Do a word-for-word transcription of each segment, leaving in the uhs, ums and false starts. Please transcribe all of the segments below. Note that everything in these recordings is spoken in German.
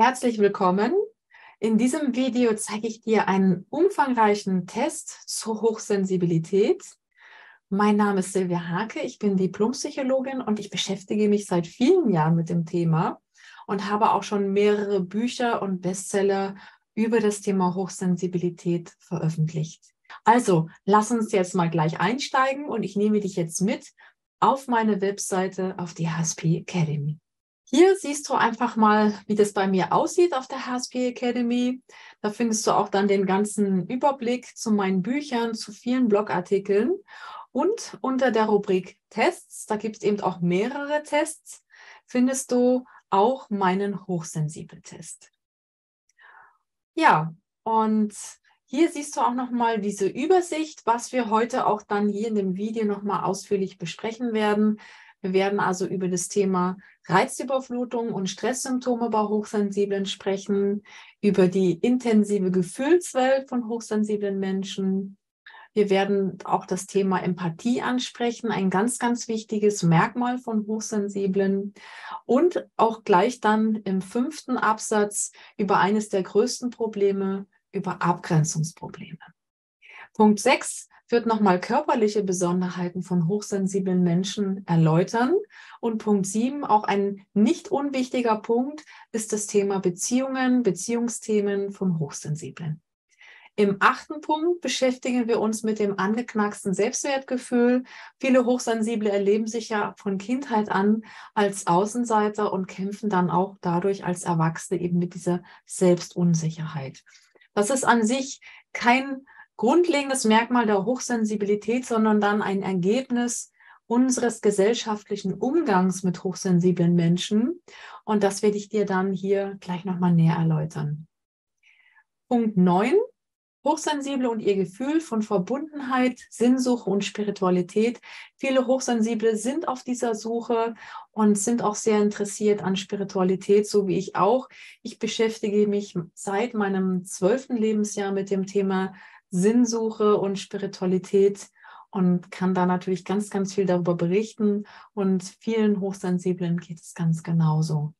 Herzlich willkommen. In diesem Video zeige ich dir einen umfangreichen Test zur Hochsensibilität. Mein Name ist Silvia Hake, ich bin Diplompsychologin und ich beschäftige mich seit vielen Jahren mit dem Thema und habe auch schon mehrere Bücher und Bestseller über das Thema Hochsensibilität veröffentlicht. Also, lass uns jetzt mal gleich einsteigen und ich nehme dich jetzt mit auf meine Webseite, auf die H S P Academy. Hier siehst du einfach mal, wie das bei mir aussieht auf der H S P Academy. Da findest du auch dann den ganzen Überblick zu meinen Büchern, zu vielen Blogartikeln. Und unter der Rubrik Tests, da gibt es eben auch mehrere Tests, findest du auch meinen Hochsensibel-Test. Ja, und hier siehst du auch nochmal diese Übersicht, was wir heute auch dann hier in dem Video nochmal ausführlich besprechen werden. Wir werden also über das Thema Reizüberflutung und Stresssymptome bei Hochsensiblen sprechen, über die intensive Gefühlswelt von hochsensiblen Menschen. Wir werden auch das Thema Empathie ansprechen, ein ganz, ganz wichtiges Merkmal von Hochsensiblen. Und auch gleich dann im fünften Absatz über eines der größten Probleme, über Abgrenzungsprobleme. Punkt sechs wird nochmal körperliche Besonderheiten von hochsensiblen Menschen erläutern. Und Punkt sieben, auch ein nicht unwichtiger Punkt, ist das Thema Beziehungen, Beziehungsthemen von Hochsensiblen. Im achten Punkt beschäftigen wir uns mit dem angeknacksten Selbstwertgefühl. Viele Hochsensible erleben sich ja von Kindheit an als Außenseiter und kämpfen dann auch dadurch als Erwachsene eben mit dieser Selbstunsicherheit. Das ist an sich kein grundlegendes Merkmal der Hochsensibilität, sondern dann ein Ergebnis unseres gesellschaftlichen Umgangs mit hochsensiblen Menschen. Und das werde ich dir dann hier gleich nochmal näher erläutern. Punkt neun. Hochsensible und ihr Gefühl von Verbundenheit, Sinnsuche und Spiritualität. Viele Hochsensible sind auf dieser Suche und sind auch sehr interessiert an Spiritualität, so wie ich auch. Ich beschäftige mich seit meinem zwölften Lebensjahr mit dem Thema Sinnsuche und Spiritualität und kann da natürlich ganz, ganz viel darüber berichten. Und vielen Hochsensiblen geht es ganz genauso.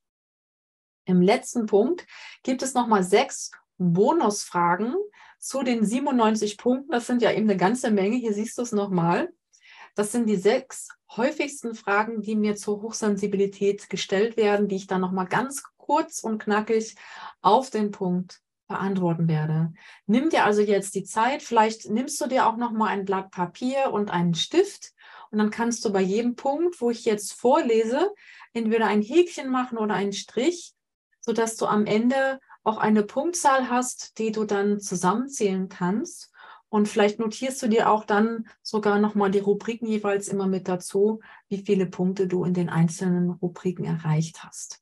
Im letzten Punkt gibt es nochmal sechs Bonusfragen zu den siebenundneunzig Punkten. Das sind ja eben eine ganze Menge. Hier siehst du es nochmal. Das sind die sechs häufigsten Fragen, die mir zur Hochsensibilität gestellt werden, die ich dann nochmal ganz kurz und knackig auf den Punkt beantworten werde. Nimm dir also jetzt die Zeit. Vielleicht nimmst du dir auch nochmal ein Blatt Papier und einen Stift. Und dann kannst du bei jedem Punkt, wo ich jetzt vorlese, entweder ein Häkchen machen oder einen Strich, sodass du am Ende auch eine Punktzahl hast, die du dann zusammenzählen kannst. Und vielleicht notierst du dir auch dann sogar nochmal die Rubriken jeweils immer mit dazu, wie viele Punkte du in den einzelnen Rubriken erreicht hast.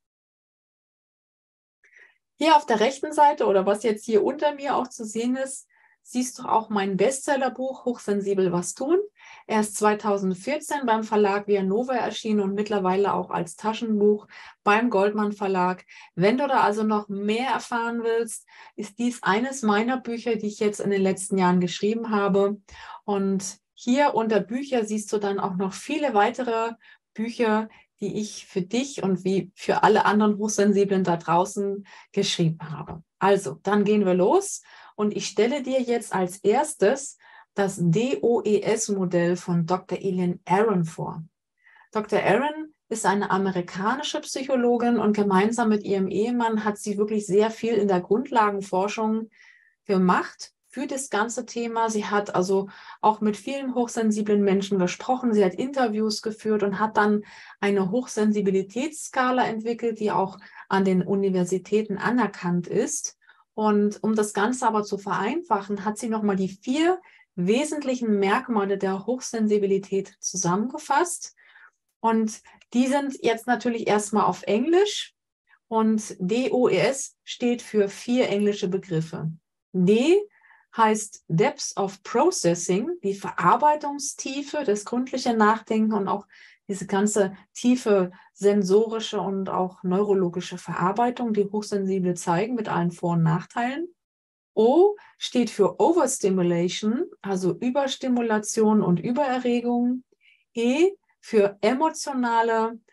Hier auf der rechten Seite oder was jetzt hier unter mir auch zu sehen ist, siehst du auch mein Bestsellerbuch Hochsensibel was tun. Er ist zweitausendvierzehn beim Verlag Vianova erschienen und mittlerweile auch als Taschenbuch beim Goldmann Verlag. Wenn du da also noch mehr erfahren willst, ist dies eines meiner Bücher, die ich jetzt in den letzten Jahren geschrieben habe. Und hier unter Bücher siehst du dann auch noch viele weitere Bücher, die ich für dich und wie für alle anderen Hochsensiblen da draußen geschrieben habe. Also, dann gehen wir los. Und ich stelle dir jetzt als erstes das D O E S-Modell von Doktor Eileen Aron vor. Doktor Aron ist eine amerikanische Psychologin und gemeinsam mit ihrem Ehemann hat sie wirklich sehr viel in der Grundlagenforschung gemacht für das ganze Thema. Sie hat also auch mit vielen hochsensiblen Menschen gesprochen. Sie hat Interviews geführt und hat dann eine Hochsensibilitätsskala entwickelt, die auch an den Universitäten anerkannt ist. Und um das Ganze aber zu vereinfachen, hat sie nochmal die vier wesentlichen Merkmale der Hochsensibilität zusammengefasst. Und die sind jetzt natürlich erstmal auf Englisch. Und D O E S steht für vier englische Begriffe. D heißt Depth of Processing, die Verarbeitungstiefe, das gründliche Nachdenken und auch diese ganze tiefe sensorische und auch neurologische Verarbeitung, die Hochsensible zeigen mit allen Vor- und Nachteilen. O steht für Overstimulation, also Überstimulation und Übererregung. E für emotionale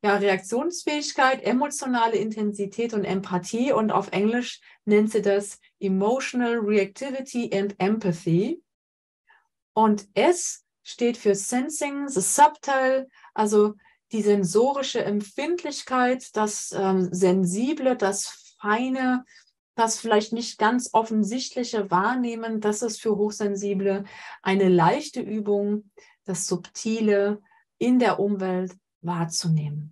ja, Reaktionsfähigkeit, emotionale Intensität und Empathie. Und auf Englisch nennt sie das Emotional Reactivity and Empathy. Und S steht für Sensing, the Subtle, also die sensorische Empfindlichkeit, das ähm, Sensible, das Feine, das vielleicht nicht ganz offensichtliche Wahrnehmen. Das ist für Hochsensible eine leichte Übung, das Subtile in der Umwelt wahrzunehmen.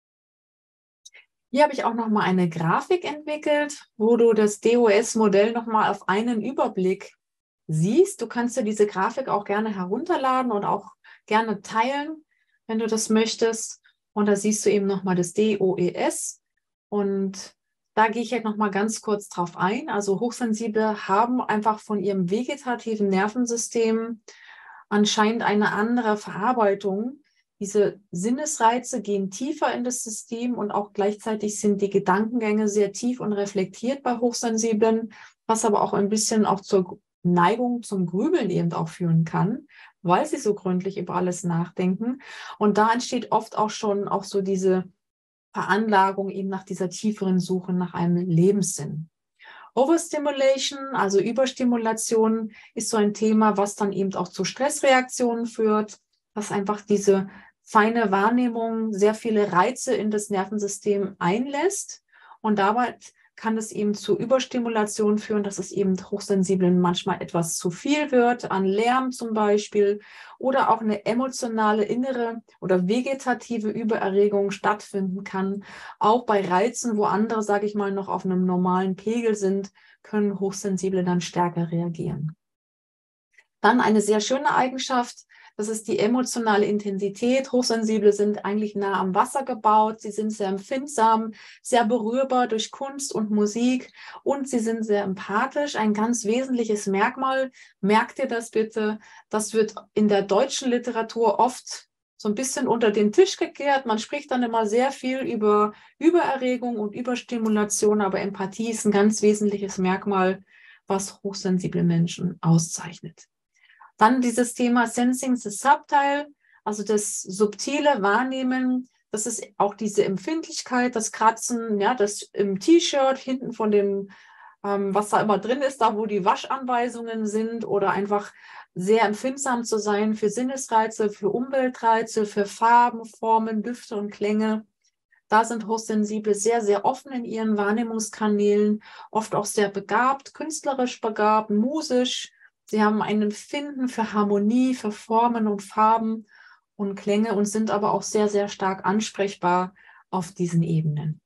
Hier habe ich auch noch mal eine Grafik entwickelt, wo du das D O S-Modell noch mal auf einen Überblick siehst. Du kannst dir diese Grafik auch gerne herunterladen und auch gerne teilen, wenn du das möchtest. Und da siehst du eben noch mal das D O E S. Und da gehe ich jetzt noch mal ganz kurz drauf ein. Also Hochsensible haben einfach von ihrem vegetativen Nervensystem anscheinend eine andere Verarbeitung. Diese Sinnesreize gehen tiefer in das System und auch gleichzeitig sind die Gedankengänge sehr tief und reflektiert bei Hochsensiblen, was aber auch ein bisschen auch zur Neigung zum Grübeln eben auch führen kann, weil sie so gründlich über alles nachdenken. Und da entsteht oft auch schon auch so diese Veranlagung eben nach dieser tieferen Suche nach einem Lebenssinn. Overstimulation, also Überstimulation, ist so ein Thema, was dann eben auch zu Stressreaktionen führt, was einfach diese feine Wahrnehmung sehr viele Reize in das Nervensystem einlässt. Und dabei kann es eben zu Überstimulation führen, dass es eben Hochsensiblen manchmal etwas zu viel wird, an Lärm zum Beispiel, oder auch eine emotionale, innere oder vegetative Übererregung stattfinden kann. Auch bei Reizen, wo andere, sage ich mal, noch auf einem normalen Pegel sind, können Hochsensible dann stärker reagieren. Dann eine sehr schöne Eigenschaft, das ist die emotionale Intensität. Hochsensible sind eigentlich nah am Wasser gebaut. Sie sind sehr empfindsam, sehr berührbar durch Kunst und Musik und sie sind sehr empathisch. Ein ganz wesentliches Merkmal, merkt ihr das bitte, das wird in der deutschen Literatur oft so ein bisschen unter den Tisch gekehrt. Man spricht dann immer sehr viel über Übererregung und Überstimulation, aber Empathie ist ein ganz wesentliches Merkmal, was hochsensible Menschen auszeichnet. Dann dieses Thema Sensing the Subtle, also das subtile Wahrnehmen, das ist auch diese Empfindlichkeit, das Kratzen, ja, das im T-Shirt hinten von dem, ähm, was da immer drin ist, da wo die Waschanweisungen sind, oder einfach sehr empfindsam zu sein für Sinnesreize, für Umweltreize, für Farben, Formen, Düfte und Klänge. Da sind Hochsensible sehr, sehr offen in ihren Wahrnehmungskanälen, oft auch sehr begabt, künstlerisch begabt, musisch. Sie haben ein Empfinden für Harmonie, für Formen und Farben und Klänge und sind aber auch sehr, sehr stark ansprechbar auf diesen Ebenen.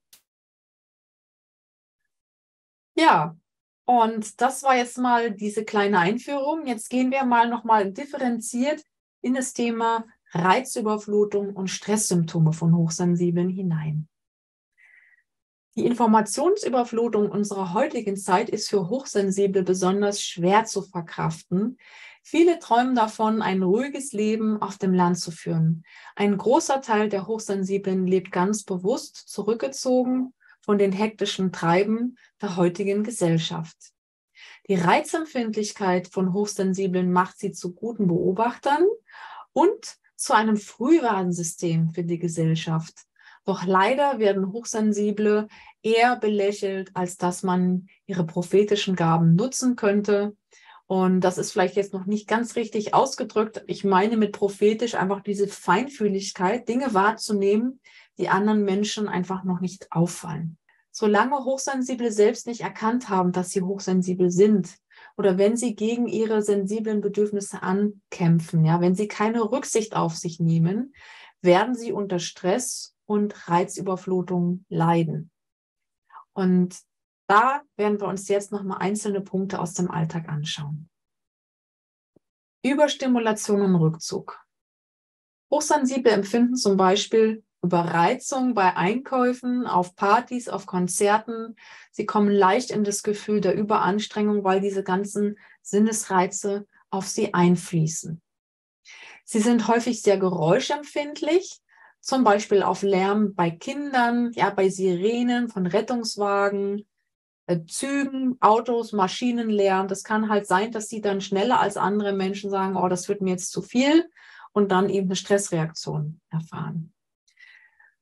Ja, und das war jetzt mal diese kleine Einführung. Jetzt gehen wir mal nochmal differenziert in das Thema Reizüberflutung und Stresssymptome von Hochsensiblen hinein. Die Informationsüberflutung unserer heutigen Zeit ist für Hochsensible besonders schwer zu verkraften. Viele träumen davon, ein ruhiges Leben auf dem Land zu führen. Ein großer Teil der Hochsensiblen lebt ganz bewusst zurückgezogen von den hektischen Treiben der heutigen Gesellschaft. Die Reizempfindlichkeit von Hochsensiblen macht sie zu guten Beobachtern und zu einem Frühwarnsystem für die Gesellschaft. Doch leider werden Hochsensible eher belächelt, als dass man ihre prophetischen Gaben nutzen könnte. Und das ist vielleicht jetzt noch nicht ganz richtig ausgedrückt. Ich meine mit prophetisch einfach diese Feinfühligkeit, Dinge wahrzunehmen, die anderen Menschen einfach noch nicht auffallen. Solange Hochsensible selbst nicht erkannt haben, dass sie hochsensibel sind, oder wenn sie gegen ihre sensiblen Bedürfnisse ankämpfen, ja, wenn sie keine Rücksicht auf sich nehmen, werden sie unter Stress und Reizüberflutung leiden. Und da werden wir uns jetzt nochmal einzelne Punkte aus dem Alltag anschauen. Überstimulation und Rückzug. Hochsensible empfinden zum Beispiel Überreizung bei Einkäufen, auf Partys, auf Konzerten. Sie kommen leicht in das Gefühl der Überanstrengung, weil diese ganzen Sinnesreize auf sie einfließen. Sie sind häufig sehr geräuschempfindlich, zum Beispiel auf Lärm bei Kindern, ja, bei Sirenen von Rettungswagen, äh, Zügen, Autos, Maschinenlärm. Das kann halt sein, dass sie dann schneller als andere Menschen sagen, oh, das wird mir jetzt zu viel, und dann eben eine Stressreaktion erfahren.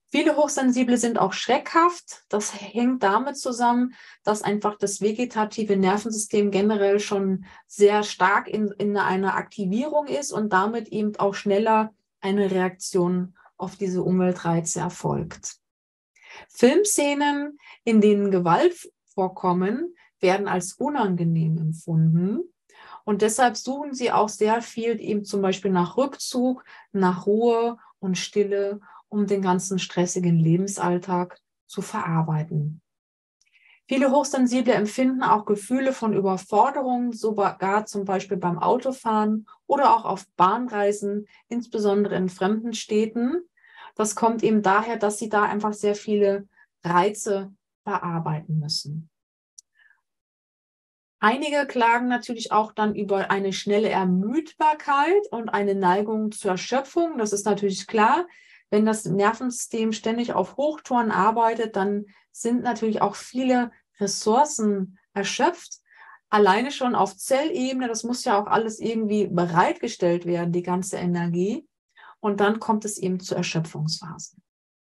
Viele Hochsensible sind auch schreckhaft. Das hängt damit zusammen, dass einfach das vegetative Nervensystem generell schon sehr stark in, in einer Aktivierung ist und damit eben auch schneller eine Reaktion auf diese Umweltreize erfolgt. Filmszenen, in denen Gewalt vorkommen, werden als unangenehm empfunden. Und deshalb suchen sie auch sehr viel eben zum Beispiel nach Rückzug, nach Ruhe und Stille, um den ganzen stressigen Lebensalltag zu verarbeiten. Viele Hochsensible empfinden auch Gefühle von Überforderung, sogar zum Beispiel beim Autofahren oder auch auf Bahnreisen, insbesondere in fremden Städten. Das kommt eben daher, dass sie da einfach sehr viele Reize verarbeiten müssen. Einige klagen natürlich auch dann über eine schnelle Ermüdbarkeit und eine Neigung zur Erschöpfung. Das ist natürlich klar. Wenn das Nervensystem ständig auf Hochtouren arbeitet, dann sind natürlich auch viele Ressourcen erschöpft. Alleine schon auf Zellebene, das muss ja auch alles irgendwie bereitgestellt werden, die ganze Energie. Und dann kommt es eben zu Erschöpfungsphasen.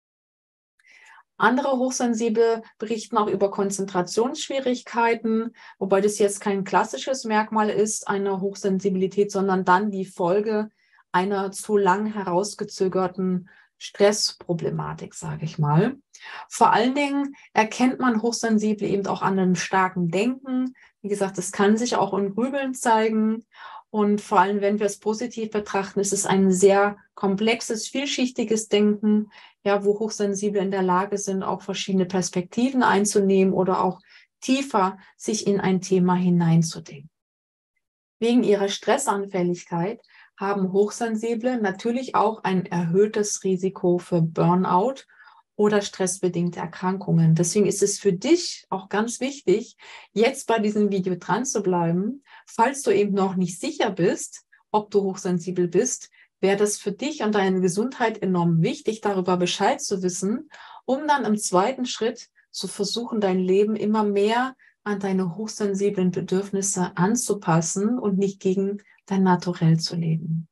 Andere Hochsensible berichten auch über Konzentrationsschwierigkeiten, wobei das jetzt kein klassisches Merkmal ist einer Hochsensibilität, sondern dann die Folge einer zu lang herausgezögerten Stressproblematik, sage ich mal. Vor allen Dingen erkennt man Hochsensible eben auch an einem starken Denken. Wie gesagt, es kann sich auch in Grübeln zeigen. Und vor allem, wenn wir es positiv betrachten, ist es ein sehr komplexes, vielschichtiges Denken, ja, wo Hochsensible in der Lage sind, auch verschiedene Perspektiven einzunehmen oder auch tiefer sich in ein Thema hineinzudenken. Wegen ihrer Stressanfälligkeit haben Hochsensible natürlich auch ein erhöhtes Risiko für Burnout oder stressbedingte Erkrankungen. Deswegen ist es für dich auch ganz wichtig, jetzt bei diesem Video dran zu bleiben. Falls du eben noch nicht sicher bist, ob du hochsensibel bist, wäre das für dich und deine Gesundheit enorm wichtig, darüber Bescheid zu wissen, um dann im zweiten Schritt zu versuchen, dein Leben immer mehr an deine hochsensiblen Bedürfnisse anzupassen und nicht gegen dein Naturell zu leben.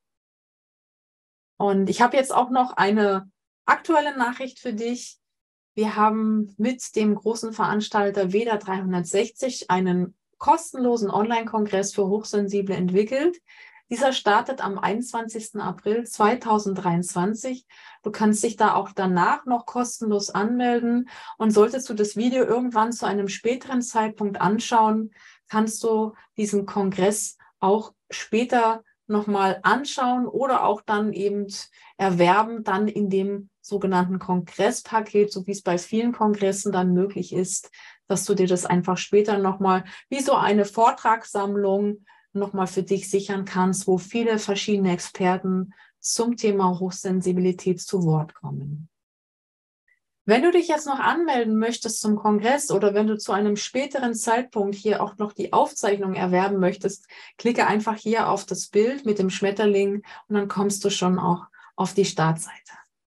Und ich habe jetzt auch noch eine aktuelle Nachricht für dich. Wir haben mit dem großen Veranstalter Veda dreihundertsechzig einen kostenlosen Online-Kongress für Hochsensible entwickelt. Dieser startet am einundzwanzigsten April zweitausenddreiundzwanzig. Du kannst dich da auch danach noch kostenlos anmelden. Und solltest du das Video irgendwann zu einem späteren Zeitpunkt anschauen, kannst du diesen Kongress auch später nochmal anschauen oder auch dann eben erwerben, dann in dem sogenannten Kongresspaket, so wie es bei vielen Kongressen dann möglich ist, dass du dir das einfach später nochmal wie so eine Vortragssammlung nochmal für dich sichern kannst, wo viele verschiedene Experten zum Thema Hochsensibilität zu Wort kommen. Wenn du dich jetzt noch anmelden möchtest zum Kongress oder wenn du zu einem späteren Zeitpunkt hier auch noch die Aufzeichnung erwerben möchtest, klicke einfach hier auf das Bild mit dem Schmetterling und dann kommst du schon auch auf die Startseite.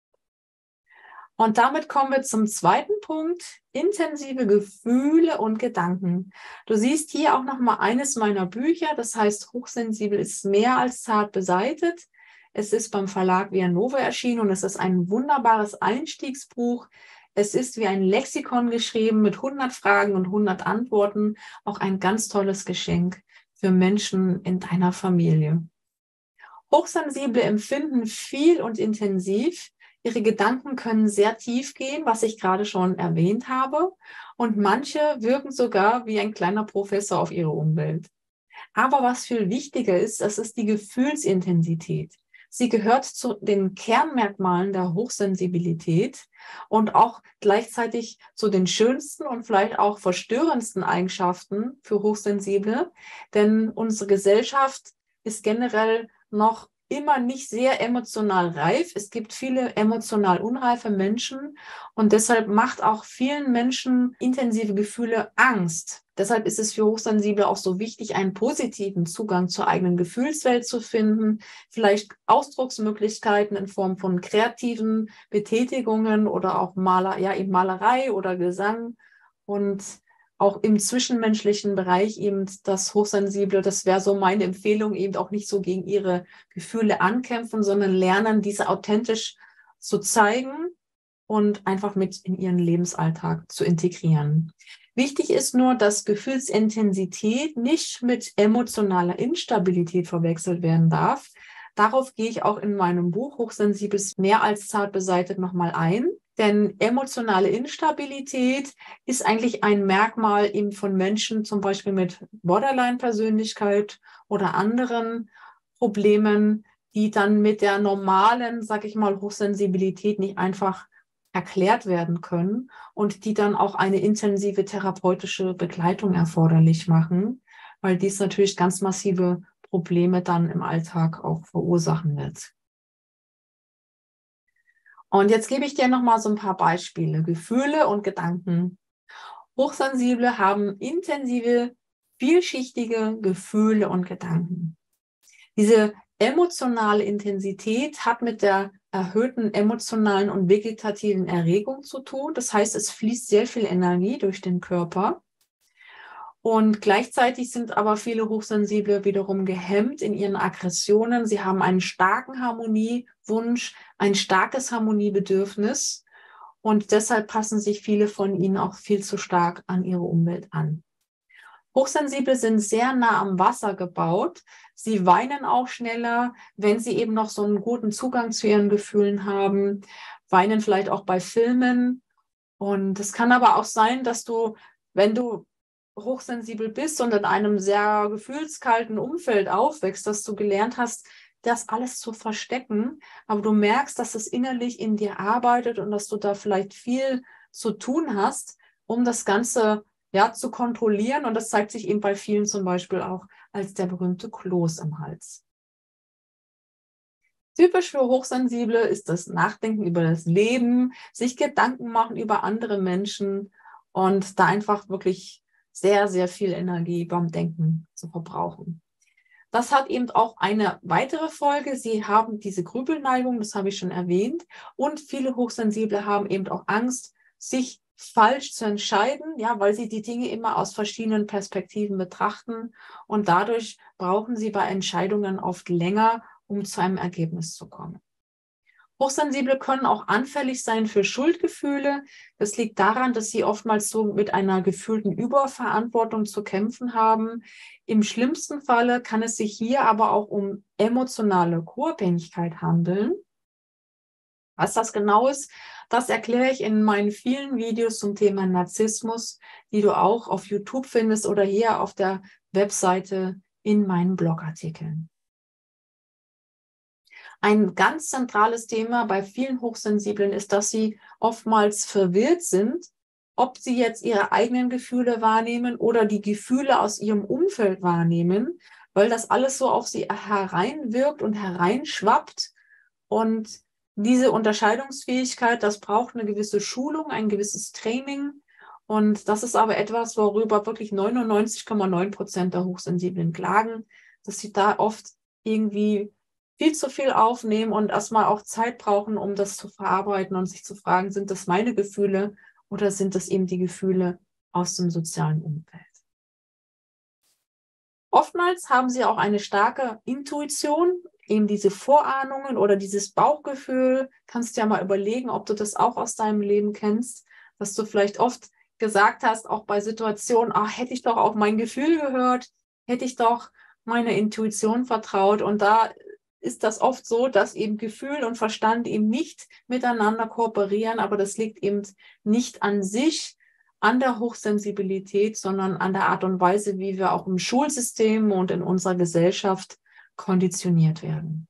Und damit kommen wir zum zweiten Punkt, intensive Gefühle und Gedanken. Du siehst hier auch noch mal eines meiner Bücher, das heißt Hochsensibel ist mehr als zart beseitet. Es ist beim Verlag Via Nova erschienen und es ist ein wunderbares Einstiegsbuch. Es ist wie ein Lexikon geschrieben mit hundert Fragen und hundert Antworten. Auch ein ganz tolles Geschenk für Menschen in deiner Familie. Hochsensible empfinden viel und intensiv. Ihre Gedanken können sehr tief gehen, was ich gerade schon erwähnt habe. Und manche wirken sogar wie ein kleiner Professor auf ihre Umwelt. Aber was viel wichtiger ist, das ist die Gefühlsintensität. Sie gehört zu den Kernmerkmalen der Hochsensibilität und auch gleichzeitig zu den schönsten und vielleicht auch verstörendsten Eigenschaften für Hochsensible. Denn unsere Gesellschaft ist generell noch immer nicht sehr emotional reif. Es gibt viele emotional unreife Menschen und deshalb macht auch vielen Menschen intensive Gefühle Angst. Deshalb ist es für Hochsensible auch so wichtig, einen positiven Zugang zur eigenen Gefühlswelt zu finden, vielleicht Ausdrucksmöglichkeiten in Form von kreativen Betätigungen oder auch Maler, ja, eben Malerei oder Gesang und auch im zwischenmenschlichen Bereich eben das Hochsensible, das wäre so meine Empfehlung, eben auch nicht so gegen ihre Gefühle ankämpfen, sondern lernen, diese authentisch zu zeigen und einfach mit in ihren Lebensalltag zu integrieren. Wichtig ist nur, dass Gefühlsintensität nicht mit emotionaler Instabilität verwechselt werden darf. Darauf gehe ich auch in meinem Buch Hochsensibles mehr als zart beseitigt nochmal ein. Denn emotionale Instabilität ist eigentlich ein Merkmal eben von Menschen, zum Beispiel mit Borderline-Persönlichkeit oder anderen Problemen, die dann mit der normalen, sag ich mal, Hochsensibilität nicht einfach erklärt werden können und die dann auch eine intensive therapeutische Begleitung erforderlich machen, weil dies natürlich ganz massive Probleme dann im Alltag auch verursachen wird. Und jetzt gebe ich dir nochmal so ein paar Beispiele. Gefühle und Gedanken. Hochsensible haben intensive, vielschichtige Gefühle und Gedanken. Diese emotionale Intensität hat mit der erhöhten emotionalen und vegetativen Erregung zu tun. Das heißt, es fließt sehr viel Energie durch den Körper. Und gleichzeitig sind aber viele Hochsensible wiederum gehemmt in ihren Aggressionen. Sie haben einen starken Harmoniewunsch, ein starkes Harmoniebedürfnis. Und deshalb passen sich viele von ihnen auch viel zu stark an ihre Umwelt an. Hochsensible sind sehr nah am Wasser gebaut. Sie weinen auch schneller, wenn sie eben noch so einen guten Zugang zu ihren Gefühlen haben, weinen vielleicht auch bei Filmen. Und es kann aber auch sein, dass du, wenn du hochsensibel bist und in einem sehr gefühlskalten Umfeld aufwächst, dass du gelernt hast, das alles zu verstecken, aber du merkst, dass es innerlich in dir arbeitet und dass du da vielleicht viel zu tun hast, um das Ganze ja, zu kontrollieren. Und das zeigt sich eben bei vielen zum Beispiel auch als der berühmte Kloß im Hals. Typisch für Hochsensible ist das Nachdenken über das Leben, sich Gedanken machen über andere Menschen und da einfach wirklich sehr, sehr viel Energie beim Denken zu verbrauchen. Das hat eben auch eine weitere Folge. Sie haben diese Grübelneigung, das habe ich schon erwähnt. Und viele Hochsensible haben eben auch Angst, sich falsch zu entscheiden, ja, weil sie die Dinge immer aus verschiedenen Perspektiven betrachten. Und dadurch brauchen sie bei Entscheidungen oft länger, um zu einem Ergebnis zu kommen. Hochsensible können auch anfällig sein für Schuldgefühle. Das liegt daran, dass sie oftmals so mit einer gefühlten Überverantwortung zu kämpfen haben. Im schlimmsten Falle kann es sich hier aber auch um emotionale Co-Abhängigkeit handeln. Was das genau ist, das erkläre ich in meinen vielen Videos zum Thema Narzissmus, die du auch auf YouTube findest oder hier auf der Webseite in meinen Blogartikeln. Ein ganz zentrales Thema bei vielen Hochsensiblen ist, dass sie oftmals verwirrt sind, ob sie jetzt ihre eigenen Gefühle wahrnehmen oder die Gefühle aus ihrem Umfeld wahrnehmen, weil das alles so auf sie hereinwirkt und hereinschwappt. Und diese Unterscheidungsfähigkeit, das braucht eine gewisse Schulung, ein gewisses Training. Und das ist aber etwas, worüber wirklich neunundneunzig Komma neun Prozent der Hochsensiblen klagen, dass sie da oft irgendwie viel zu viel aufnehmen und erstmal auch Zeit brauchen, um das zu verarbeiten und sich zu fragen, sind das meine Gefühle oder sind das eben die Gefühle aus dem sozialen Umfeld? Oftmals haben sie auch eine starke Intuition, eben diese Vorahnungen oder dieses Bauchgefühl. Kannst du ja mal überlegen, ob du das auch aus deinem Leben kennst, dass du vielleicht oft gesagt hast, auch bei Situationen, ach, hätte ich doch auf mein Gefühl gehört, hätte ich doch meiner Intuition vertraut. Und da ist das oft so, dass eben Gefühl und Verstand eben nicht miteinander kooperieren, aber das liegt eben nicht an sich, an der Hochsensibilität, sondern an der Art und Weise, wie wir auch im Schulsystem und in unserer Gesellschaft konditioniert werden.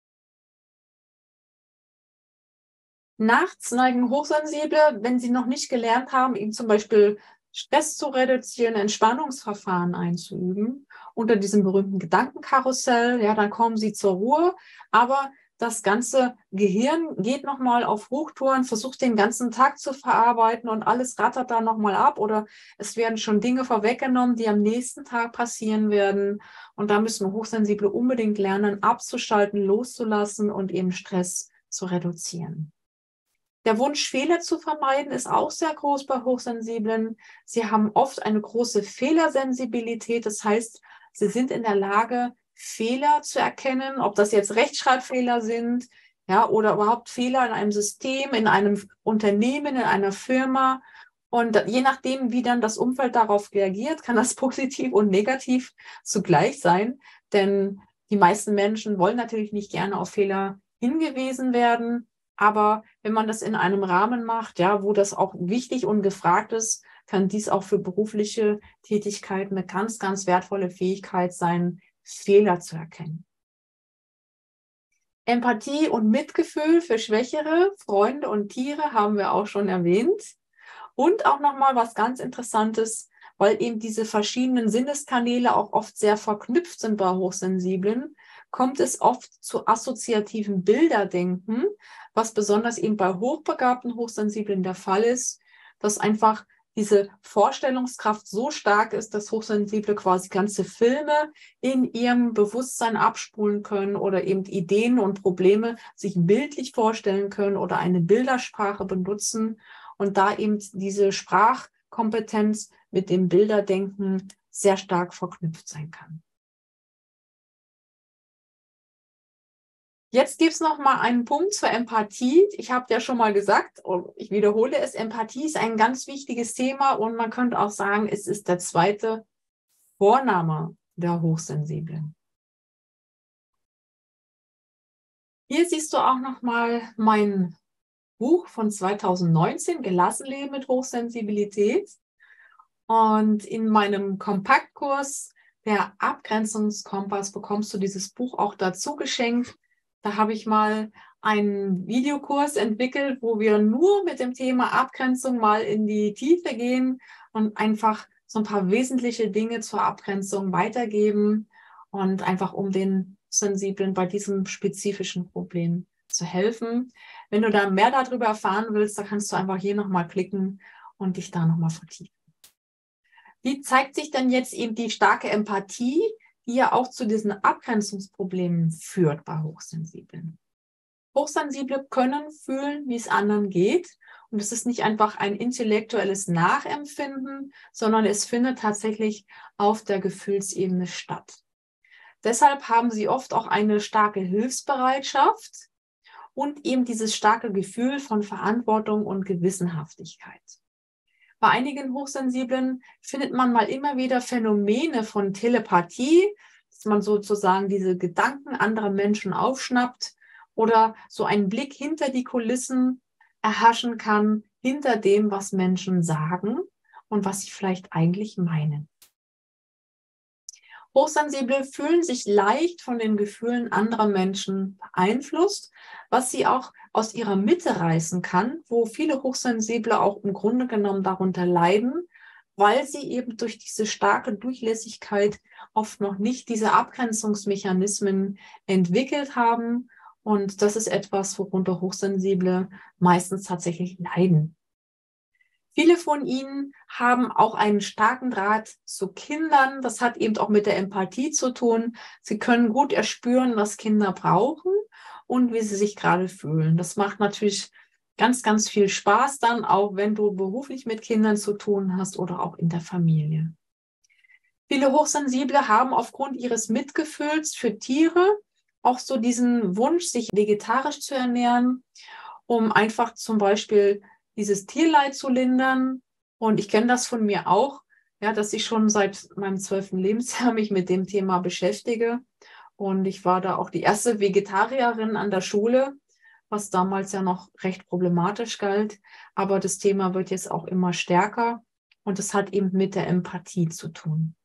Nachts neigen Hochsensible, wenn sie noch nicht gelernt haben, eben zum Beispiel Stress zu reduzieren, Entspannungsverfahren einzuüben, unter diesem berühmten Gedankenkarussell, ja, dann kommen sie zur Ruhe, aber das ganze Gehirn geht nochmal auf Hochtouren, versucht den ganzen Tag zu verarbeiten und alles rattert da nochmal ab oder es werden schon Dinge vorweggenommen, die am nächsten Tag passieren werden. Und da müssen Hochsensible unbedingt lernen, abzuschalten, loszulassen und eben Stress zu reduzieren. Der Wunsch, Fehler zu vermeiden, ist auch sehr groß bei Hochsensiblen. Sie haben oft eine große Fehlersensibilität. Das heißt, sie sind in der Lage, Fehler zu erkennen, ob das jetzt Rechtschreibfehler sind, ja, oder überhaupt Fehler in einem System, in einem Unternehmen, in einer Firma. Und je nachdem, wie dann das Umfeld darauf reagiert, kann das positiv und negativ zugleich sein. Denn die meisten Menschen wollen natürlich nicht gerne auf Fehler hingewiesen werden. Aber wenn man das in einem Rahmen macht, ja, wo das auch wichtig und gefragt ist, kann dies auch für berufliche Tätigkeiten eine ganz, ganz wertvolle Fähigkeit sein, Fehler zu erkennen. Empathie und Mitgefühl für Schwächere, Freunde und Tiere haben wir auch schon erwähnt. Und auch nochmal was ganz Interessantes, weil eben diese verschiedenen Sinneskanäle auch oft sehr verknüpft sind bei Hochsensiblen, kommt es oft zu assoziativen Bilderdenken, was besonders eben bei hochbegabten Hochsensiblen der Fall ist, dass einfach diese Vorstellungskraft so stark ist, dass Hochsensible quasi ganze Filme in ihrem Bewusstsein abspulen können oder eben Ideen und Probleme sich bildlich vorstellen können oder eine Bildersprache benutzen und da eben diese Sprachkompetenz mit dem Bilderdenken sehr stark verknüpft sein kann. Jetzt gibt es noch mal einen Punkt zur Empathie. Ich habe ja schon mal gesagt, und ich wiederhole es, Empathie ist ein ganz wichtiges Thema und man könnte auch sagen, es ist der zweite Vorname der Hochsensiblen. Hier siehst du auch noch mal mein Buch von zweitausendneunzehn, Gelassen leben mit Hochsensibilität. Und in meinem Kompaktkurs, der Abgrenzungskompass, bekommst du dieses Buch auch dazu geschenkt. Da habe ich mal einen Videokurs entwickelt, wo wir nur mit dem Thema Abgrenzung mal in die Tiefe gehen und einfach so ein paar wesentliche Dinge zur Abgrenzung weitergeben und einfach um den Sensiblen bei diesem spezifischen Problem zu helfen. Wenn du da mehr darüber erfahren willst, da kannst du einfach hier nochmal klicken und dich da nochmal vertiefen. Wie zeigt sich denn jetzt eben die starke Empathie, die ja auch zu diesen Abgrenzungsproblemen führt bei Hochsensiblen? Hochsensible können fühlen, wie es anderen geht. Und es ist nicht einfach ein intellektuelles Nachempfinden, sondern es findet tatsächlich auf der Gefühlsebene statt. Deshalb haben sie oft auch eine starke Hilfsbereitschaft und eben dieses starke Gefühl von Verantwortung und Gewissenhaftigkeit. Bei einigen Hochsensiblen findet man mal immer wieder Phänomene von Telepathie, dass man sozusagen diese Gedanken anderer Menschen aufschnappt oder so einen Blick hinter die Kulissen erhaschen kann, hinter dem, was Menschen sagen und was sie vielleicht eigentlich meinen. Hochsensible fühlen sich leicht von den Gefühlen anderer Menschen beeinflusst, was sie auch aus ihrer Mitte reißen kann, wo viele Hochsensible auch im Grunde genommen darunter leiden, weil sie eben durch diese starke Durchlässigkeit oft noch nicht diese Abgrenzungsmechanismen entwickelt haben. Und das ist etwas, worunter Hochsensible meistens tatsächlich leiden. Viele von ihnen haben auch einen starken Draht zu Kindern. Das hat eben auch mit der Empathie zu tun. Sie können gut erspüren, was Kinder brauchen und wie sie sich gerade fühlen. Das macht natürlich ganz, ganz viel Spaß dann, auch wenn du beruflich mit Kindern zu tun hast oder auch in der Familie. Viele Hochsensible haben aufgrund ihres Mitgefühls für Tiere auch so diesen Wunsch, sich vegetarisch zu ernähren, um einfach zum Beispiel dieses Tierleid zu lindern. Und ich kenne das von mir auch, ja, dass ich schon seit meinem zwölften Lebensjahr mich mit dem Thema beschäftige. Und ich war da auch die erste Vegetarierin an der Schule, was damals ja noch recht problematisch galt. Aber das Thema wird jetzt auch immer stärker und es hat eben mit der Empathie zu tun.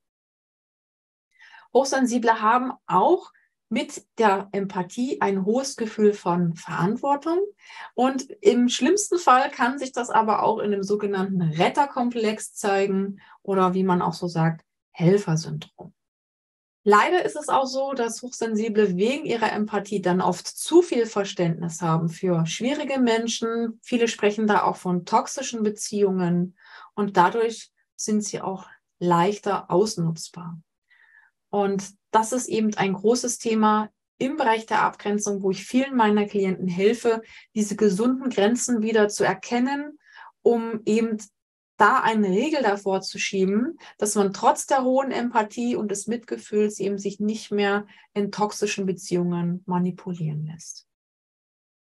Hochsensible haben auch mit der Empathie ein hohes Gefühl von Verantwortung. Und im schlimmsten Fall kann sich das aber auch in dem sogenannten Retterkomplex zeigen oder wie man auch so sagt, Helfersyndrom. Leider ist es auch so, dass Hochsensible wegen ihrer Empathie dann oft zu viel Verständnis haben für schwierige Menschen. Viele sprechen da auch von toxischen Beziehungen und dadurch sind sie auch leichter ausnutzbar. Und das ist eben ein großes Thema im Bereich der Abgrenzung, wo ich vielen meiner Klienten helfe, diese gesunden Grenzen wieder zu erkennen, um eben da eine Regel davor zu schieben, dass man trotz der hohen Empathie und des Mitgefühls eben sich nicht mehr in toxischen Beziehungen manipulieren lässt.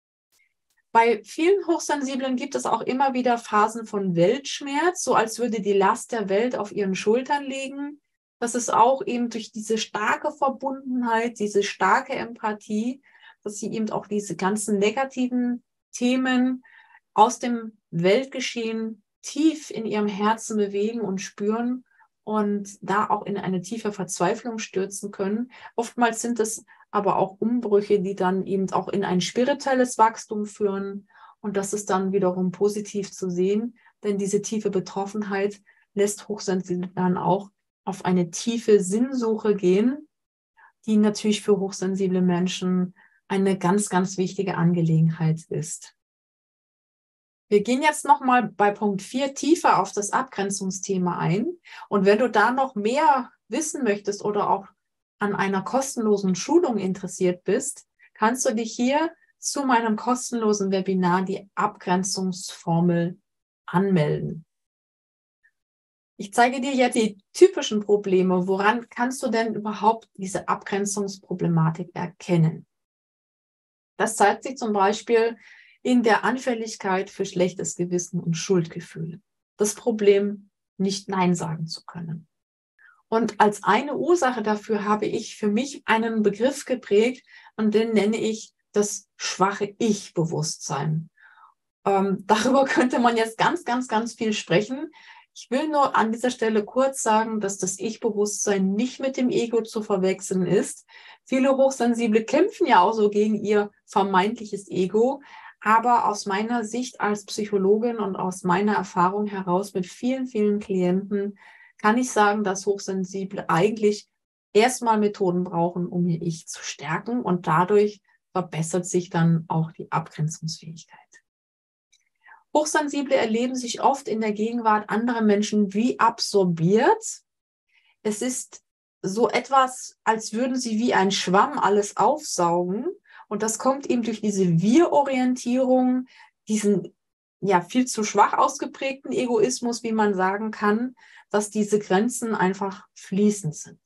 Bei vielen Hochsensiblen gibt es auch immer wieder Phasen von Weltschmerz, so als würde die Last der Welt auf ihren Schultern liegen. Das ist auch eben durch diese starke Verbundenheit, diese starke Empathie, dass sie eben auch diese ganzen negativen Themen aus dem Weltgeschehen tief in ihrem Herzen bewegen und spüren und da auch in eine tiefe Verzweiflung stürzen können. Oftmals sind es aber auch Umbrüche, die dann eben auch in ein spirituelles Wachstum führen. Und das ist dann wiederum positiv zu sehen, denn diese tiefe Betroffenheit lässt Hochsensible dann auch auf eine tiefe Sinnsuche gehen, die natürlich für hochsensible Menschen eine ganz, ganz wichtige Angelegenheit ist. Wir gehen jetzt nochmal bei Punkt vier tiefer auf das Abgrenzungsthema ein. Und wenn du da noch mehr wissen möchtest oder auch an einer kostenlosen Schulung interessiert bist, kannst du dich hier zu meinem kostenlosen Webinar, die Abgrenzungsformel, anmelden. Ich zeige dir jetzt die typischen Probleme. Woran kannst du denn überhaupt diese Abgrenzungsproblematik erkennen? Das zeigt sich zum Beispiel in der Anfälligkeit für schlechtes Gewissen und Schuldgefühle. Das Problem, nicht Nein sagen zu können. Und als eine Ursache dafür habe ich für mich einen Begriff geprägt und den nenne ich das schwache Ich-Bewusstsein. Ähm, darüber könnte man jetzt ganz, ganz, ganz viel sprechen. Ich will nur an dieser Stelle kurz sagen, dass das Ich-Bewusstsein nicht mit dem Ego zu verwechseln ist. Viele Hochsensible kämpfen ja auch so gegen ihr vermeintliches Ego. Aber aus meiner Sicht als Psychologin und aus meiner Erfahrung heraus mit vielen, vielen Klienten kann ich sagen, dass Hochsensible eigentlich erstmal Methoden brauchen, um ihr Ich zu stärken. Und dadurch verbessert sich dann auch die Abgrenzungsfähigkeit. Hochsensible erleben sich oft in der Gegenwart anderer Menschen wie absorbiert. Es ist so etwas, als würden sie wie ein Schwamm alles aufsaugen. Und das kommt eben durch diese Wir-Orientierung, diesen ja viel zu schwach ausgeprägten Egoismus, wie man sagen kann, dass diese Grenzen einfach fließend sind.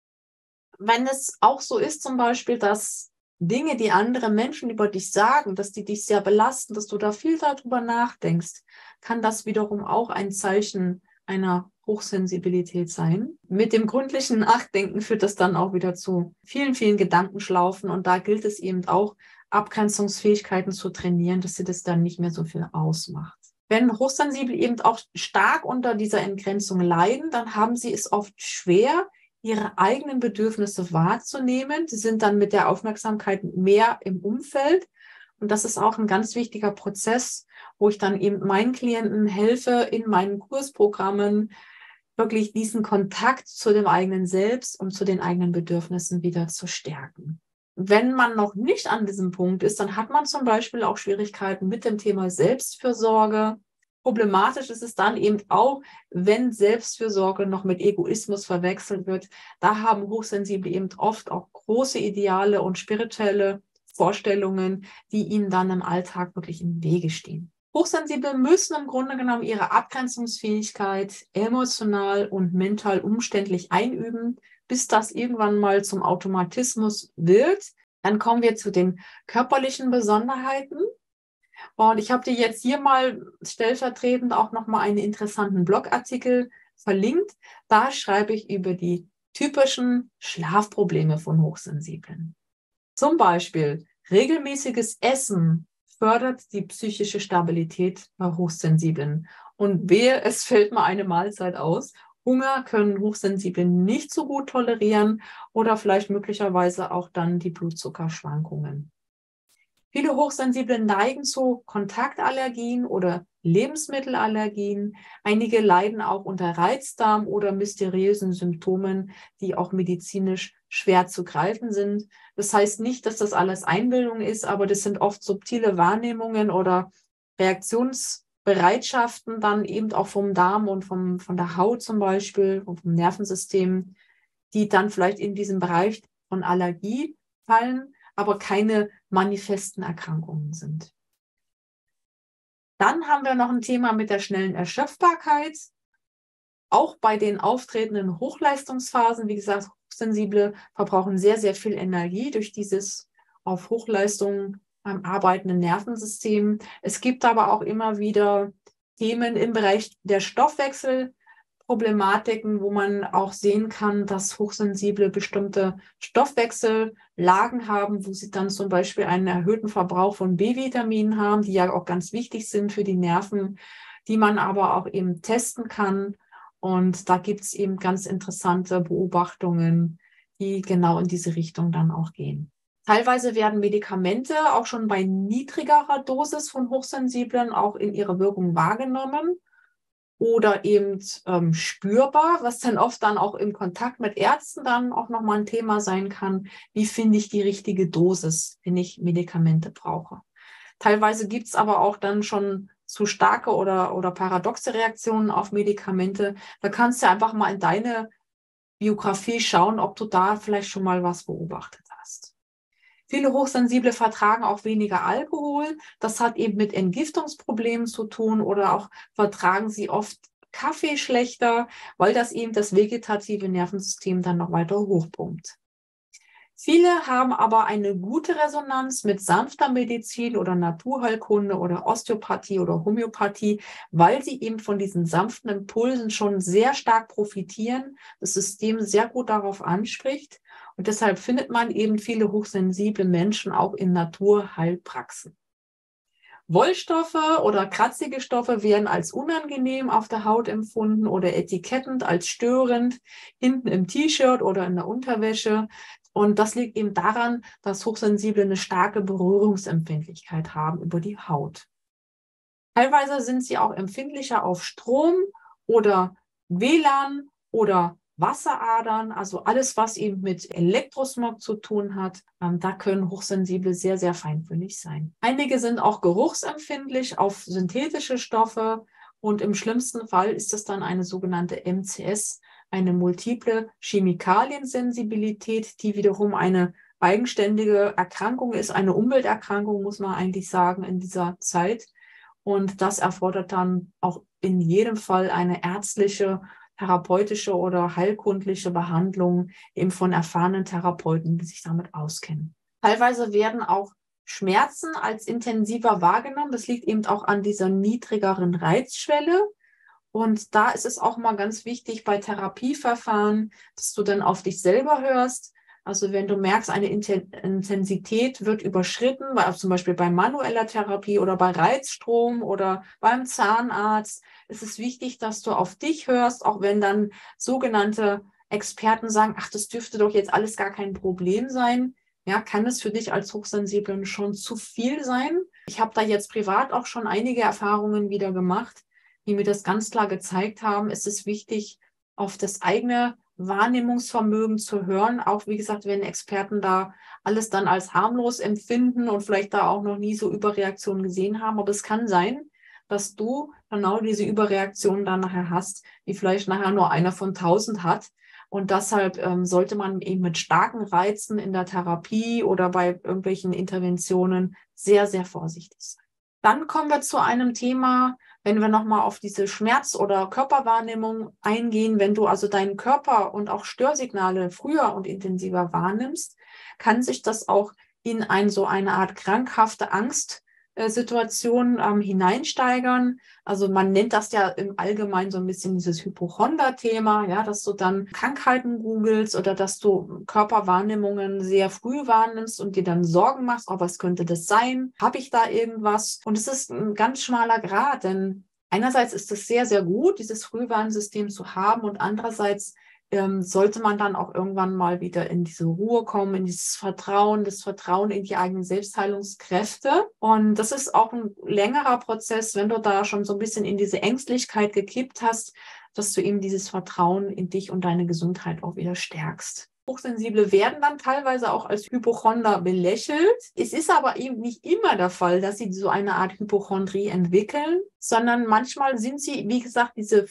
Wenn es auch so ist zum Beispiel, dass Dinge, die andere Menschen über dich sagen, dass die dich sehr belasten, dass du da viel darüber nachdenkst, kann das wiederum auch ein Zeichen einer Hochsensibilität sein. Mit dem gründlichen Nachdenken führt das dann auch wieder zu vielen, vielen Gedankenschlaufen. Und da gilt es eben auch, Abgrenzungsfähigkeiten zu trainieren, dass sie das dann nicht mehr so viel ausmacht. Wenn Hochsensible eben auch stark unter dieser Entgrenzung leiden, dann haben sie es oft schwer, ihre eigenen Bedürfnisse wahrzunehmen. Sie sind dann mit der Aufmerksamkeit mehr im Umfeld. Und das ist auch ein ganz wichtiger Prozess, wo ich dann eben meinen Klienten helfe, in meinen Kursprogrammen wirklich diesen Kontakt zu dem eigenen Selbst und zu den eigenen Bedürfnissen wieder zu stärken. Wenn man noch nicht an diesem Punkt ist, dann hat man zum Beispiel auch Schwierigkeiten mit dem Thema Selbstfürsorge. Problematisch ist es dann eben auch, wenn Selbstfürsorge noch mit Egoismus verwechselt wird. Da haben Hochsensible eben oft auch große Ideale und spirituelle Vorstellungen, die ihnen dann im Alltag wirklich im Wege stehen. Hochsensible müssen im Grunde genommen ihre Abgrenzungsfähigkeit emotional und mental umständlich einüben, bis das irgendwann mal zum Automatismus wird. Dann kommen wir zu den körperlichen Besonderheiten. Und ich habe dir jetzt hier mal stellvertretend auch nochmal einen interessanten Blogartikel verlinkt. Da schreibe ich über die typischen Schlafprobleme von Hochsensiblen. Zum Beispiel regelmäßiges Essen fördert die psychische Stabilität bei Hochsensiblen. Und wehe, es fällt mal eine Mahlzeit aus. Hunger können Hochsensible nicht so gut tolerieren oder vielleicht möglicherweise auch dann die Blutzuckerschwankungen. Viele Hochsensible neigen zu Kontaktallergien oder Lebensmittelallergien. Einige leiden auch unter Reizdarm oder mysteriösen Symptomen, die auch medizinisch schwer zu greifen sind. Das heißt nicht, dass das alles Einbildung ist, aber das sind oft subtile Wahrnehmungen oder Reaktionsbereitschaften dann eben auch vom Darm und vom, von der Haut zum Beispiel und vom Nervensystem, die dann vielleicht in diesem Bereich von Allergie fallen, aber keine manifesten Erkrankungen sind. Dann haben wir noch ein Thema mit der schnellen Erschöpfbarkeit. Auch bei den auftretenden Hochleistungsphasen, wie gesagt, Hochsensible verbrauchen sehr, sehr viel Energie durch dieses auf Hochleistung beim arbeitenden Nervensystem. Es gibt aber auch immer wieder Themen im Bereich der Stoffwechselproblematiken, wo man auch sehen kann, dass Hochsensible bestimmte Stoffwechsellagen haben, wo sie dann zum Beispiel einen erhöhten Verbrauch von B-Vitaminen haben, die ja auch ganz wichtig sind für die Nerven, die man aber auch eben testen kann. Und da gibt es eben ganz interessante Beobachtungen, die genau in diese Richtung dann auch gehen. Teilweise werden Medikamente auch schon bei niedrigerer Dosis von Hochsensiblen auch in ihrer Wirkung wahrgenommen oder eben ähm, spürbar, was dann oft dann auch im Kontakt mit Ärzten dann auch nochmal ein Thema sein kann. Wie finde ich die richtige Dosis, wenn ich Medikamente brauche? Teilweise gibt es aber auch dann schon zu starke oder, oder paradoxe Reaktionen auf Medikamente. Da kannst du einfach mal in deine Biografie schauen, ob du da vielleicht schon mal was beobachtet hast. Viele Hochsensible vertragen auch weniger Alkohol. Das hat eben mit Entgiftungsproblemen zu tun oder auch vertragen sie oft Kaffee schlechter, weil das eben das vegetative Nervensystem dann noch weiter hochpumpt. Viele haben aber eine gute Resonanz mit sanfter Medizin oder Naturheilkunde oder Osteopathie oder Homöopathie, weil sie eben von diesen sanften Impulsen schon sehr stark profitieren, das System sehr gut darauf anspricht. Und deshalb findet man eben viele hochsensible Menschen auch in Naturheilpraxen. Wollstoffe oder kratzige Stoffe werden als unangenehm auf der Haut empfunden oder etikettend als störend, hinten im T-Shirt oder in der Unterwäsche. Und das liegt eben daran, dass Hochsensible eine starke Berührungsempfindlichkeit haben über die Haut. Teilweise sind sie auch empfindlicher auf Strom oder W L A N oder Wasseradern, also alles, was eben mit Elektrosmog zu tun hat. Ähm, da können Hochsensible sehr, sehr feinfühlig sein. Einige sind auch geruchsempfindlich auf synthetische Stoffe und im schlimmsten Fall ist es dann eine sogenannte M C S, eine multiple Chemikaliensensibilität, die wiederum eine eigenständige Erkrankung ist, eine Umwelterkrankung, muss man eigentlich sagen, in dieser Zeit. Und das erfordert dann auch in jedem Fall eine ärztliche, therapeutische oder heilkundliche Behandlung eben von erfahrenen Therapeuten, die sich damit auskennen. Teilweise werden auch Schmerzen als intensiver wahrgenommen. Das liegt eben auch an dieser niedrigeren Reizschwelle. Und da ist es auch mal ganz wichtig bei Therapieverfahren, dass du dann auf dich selber hörst. Also wenn du merkst, eine Intensität wird überschritten, weil zum Beispiel bei manueller Therapie oder bei Reizstrom oder beim Zahnarzt, ist es wichtig, dass du auf dich hörst, auch wenn dann sogenannte Experten sagen, ach, das dürfte doch jetzt alles gar kein Problem sein. Ja, kann es für dich als Hochsensiblen schon zu viel sein? Ich habe da jetzt privat auch schon einige Erfahrungen wieder gemacht, die mir das ganz klar gezeigt haben. Es ist wichtig, auf das eigene Wahrnehmungsvermögen zu hören. Auch, wie gesagt, wenn Experten da alles dann als harmlos empfinden und vielleicht da auch noch nie so Überreaktionen gesehen haben. Aber es kann sein, dass du genau diese Überreaktion dann nachher hast, die vielleicht nachher nur einer von tausend hat. Und deshalb ähm, sollte man eben mit starken Reizen in der Therapie oder bei irgendwelchen Interventionen sehr, sehr vorsichtig sein. Dann kommen wir zu einem Thema, wenn wir nochmal auf diese Schmerz- oder Körperwahrnehmung eingehen. Wenn du also deinen Körper und auch Störsignale früher und intensiver wahrnimmst, kann sich das auch in ein, so eine Art krankhafte Angstsituation ähm, hineinsteigern. Also man nennt das ja im Allgemeinen so ein bisschen dieses Hypochonder-Thema, ja, dass du dann Krankheiten googelst oder dass du Körperwahrnehmungen sehr früh wahrnimmst und dir dann Sorgen machst, oh, was könnte das sein? Habe ich da irgendwas? Und es ist ein ganz schmaler Grat, denn einerseits ist es sehr, sehr gut, dieses Frühwarnsystem zu haben und andererseits ähm, sollte man dann auch irgendwann mal wieder in diese Ruhe kommen, in dieses Vertrauen, das Vertrauen in die eigenen Selbstheilungskräfte. Und das ist auch ein längerer Prozess, wenn du da schon so ein bisschen in diese Ängstlichkeit gekippt hast, dass du eben dieses Vertrauen in dich und deine Gesundheit auch wieder stärkst. Hochsensible werden dann teilweise auch als Hypochonder belächelt. Es ist aber eben nicht immer der Fall, dass sie so eine Art Hypochondrie entwickeln, sondern manchmal sind sie, wie gesagt, diese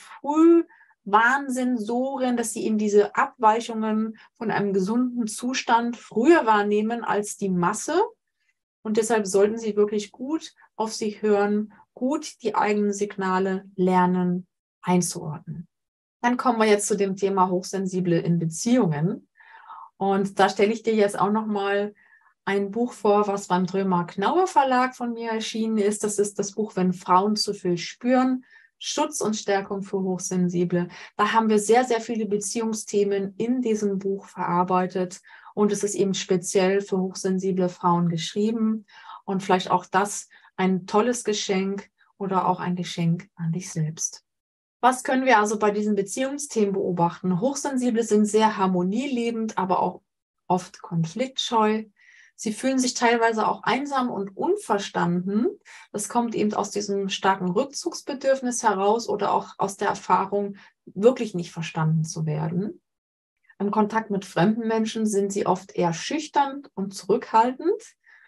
Frühwarnsensoren, dass sie eben diese Abweichungen von einem gesunden Zustand früher wahrnehmen als die Masse. Und deshalb sollten sie wirklich gut auf sich hören, gut die eigenen Signale lernen, einzuordnen. Dann kommen wir jetzt zu dem Thema Hochsensible in Beziehungen. Und da stelle ich dir jetzt auch nochmal ein Buch vor, was beim Drömer-Knaue Verlag von mir erschienen ist. Das ist das Buch Wenn Frauen zu viel spüren, Schutz und Stärkung für Hochsensible. Da haben wir sehr, sehr viele Beziehungsthemen in diesem Buch verarbeitet und es ist eben speziell für hochsensible Frauen geschrieben und vielleicht auch das ein tolles Geschenk oder auch ein Geschenk an dich selbst. Was können wir also bei diesen Beziehungsthemen beobachten? Hochsensible sind sehr harmonieliebend, aber auch oft konfliktscheu. Sie fühlen sich teilweise auch einsam und unverstanden. Das kommt eben aus diesem starken Rückzugsbedürfnis heraus oder auch aus der Erfahrung, wirklich nicht verstanden zu werden. Im Kontakt mit fremden Menschen sind sie oft eher schüchtern und zurückhaltend.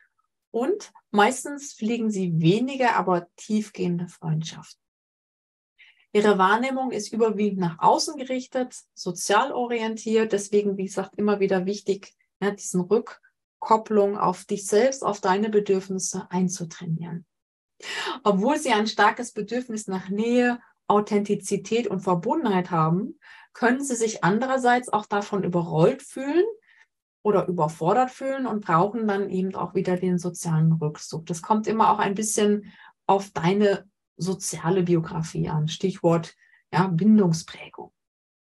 Und meistens pflegen sie wenige, aber tiefgehende Freundschaften. Ihre Wahrnehmung ist überwiegend nach außen gerichtet, sozial orientiert. Deswegen, wie gesagt, immer wieder wichtig, ja, diesen Rückkopplung auf dich selbst, auf deine Bedürfnisse einzutrainieren. Obwohl sie ein starkes Bedürfnis nach Nähe, Authentizität und Verbundenheit haben, können sie sich andererseits auch davon überrollt fühlen oder überfordert fühlen und brauchen dann eben auch wieder den sozialen Rückzug. Das kommt immer auch ein bisschen auf deine soziale Biografie an. Stichwort ja, Bindungsprägung.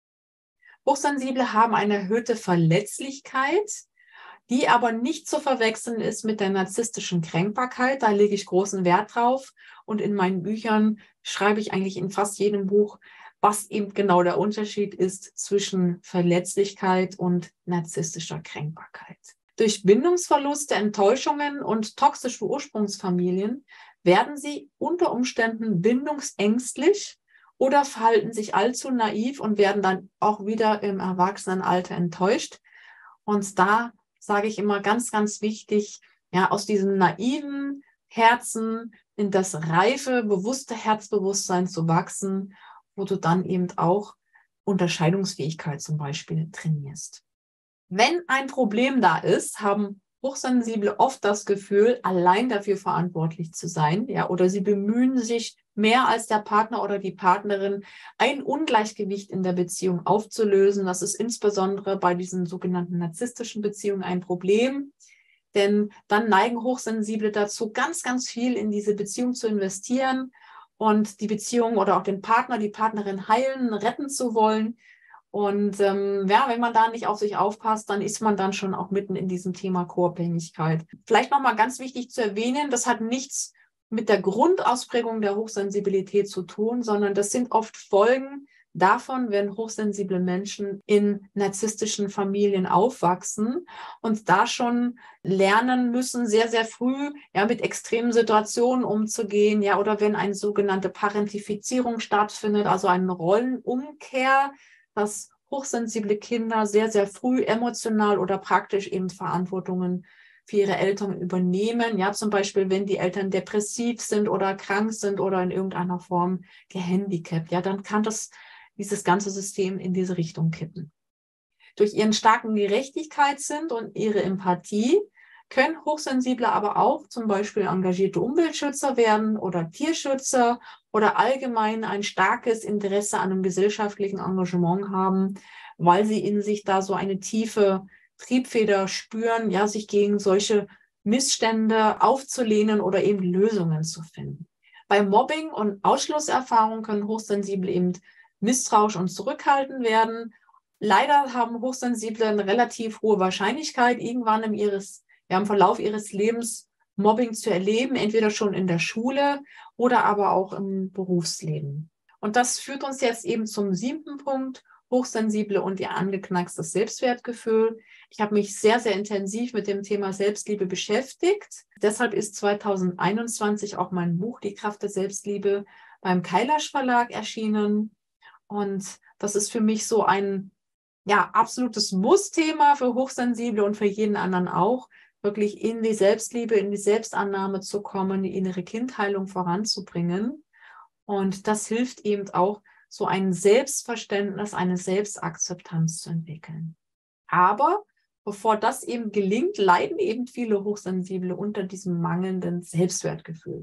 Hochsensible haben eine erhöhte Verletzlichkeit, die aber nicht zu verwechseln ist mit der narzisstischen Kränkbarkeit. Da lege ich großen Wert drauf. Und in meinen Büchern schreibe ich eigentlich in fast jedem Buch, was eben genau der Unterschied ist zwischen Verletzlichkeit und narzisstischer Kränkbarkeit. Durch Bindungsverluste, Enttäuschungen und toxische Ursprungsfamilien werden sie unter Umständen bindungsängstlich oder verhalten sich allzu naiv und werden dann auch wieder im Erwachsenenalter enttäuscht. Und da sage ich immer ganz, ganz wichtig, ja, aus diesem naiven Herzen in das reife, bewusste Herzbewusstsein zu wachsen, wo du dann eben auch Unterscheidungsfähigkeit zum Beispiel trainierst. Wenn ein Problem da ist, haben Hochsensible oft das Gefühl, allein dafür verantwortlich zu sein, ja, oder sie bemühen sich mehr als der Partner oder die Partnerin, ein Ungleichgewicht in der Beziehung aufzulösen. Das ist insbesondere bei diesen sogenannten narzisstischen Beziehungen ein Problem, denn dann neigen Hochsensible dazu, ganz, ganz viel in diese Beziehung zu investieren und die Beziehung oder auch den Partner, die Partnerin heilen, retten zu wollen. Und ähm, ja, wenn man da nicht auf sich aufpasst, dann ist man dann schon auch mitten in diesem Thema Co-Abhängigkeit. Vielleicht nochmal ganz wichtig zu erwähnen, das hat nichts mit der Grundausprägung der Hochsensibilität zu tun, sondern das sind oft Folgen davon, wenn hochsensible Menschen in narzisstischen Familien aufwachsen und da schon lernen müssen, sehr, sehr früh ja, mit extremen Situationen umzugehen, ja, oder wenn eine sogenannte Parentifizierung stattfindet, also eine Rollenumkehr, dass hochsensible Kinder sehr, sehr früh emotional oder praktisch eben Verantwortungen für ihre Eltern übernehmen. Ja, zum Beispiel, wenn die Eltern depressiv sind oder krank sind oder in irgendeiner Form gehandicapt, ja, dann kann das, dieses ganze System in diese Richtung kippen. Durch ihren starken Gerechtigkeitssinn und ihre Empathie können Hochsensible aber auch zum Beispiel engagierte Umweltschützer werden oder Tierschützer oder allgemein ein starkes Interesse an einem gesellschaftlichen Engagement haben, weil sie in sich da so eine tiefe Triebfeder spüren, ja, sich gegen solche Missstände aufzulehnen oder eben Lösungen zu finden. Bei Mobbing und Ausschlusserfahrungen können Hochsensible eben misstrauisch und zurückhaltend werden. Leider haben Hochsensible eine relativ hohe Wahrscheinlichkeit, irgendwann im, ihres, ja, im Verlauf ihres Lebens Mobbing zu erleben, entweder schon in der Schule oder aber auch im Berufsleben. Und das führt uns jetzt eben zum siebten Punkt, Hochsensible und ihr angeknackstes Selbstwertgefühl. Ich habe mich sehr, sehr intensiv mit dem Thema Selbstliebe beschäftigt. Deshalb ist zweitausendeinundzwanzig auch mein Buch Die Kraft der Selbstliebe beim Kailash Verlag erschienen. Und das ist für mich so ein ja, absolutes Muss-Thema für Hochsensible und für jeden anderen auch, wirklich in die Selbstliebe, in die Selbstannahme zu kommen, die innere Kindheilung voranzubringen. Und das hilft eben auch, so ein Selbstverständnis, eine Selbstakzeptanz zu entwickeln. Aber bevor das eben gelingt, leiden eben viele Hochsensible unter diesem mangelnden Selbstwertgefühl.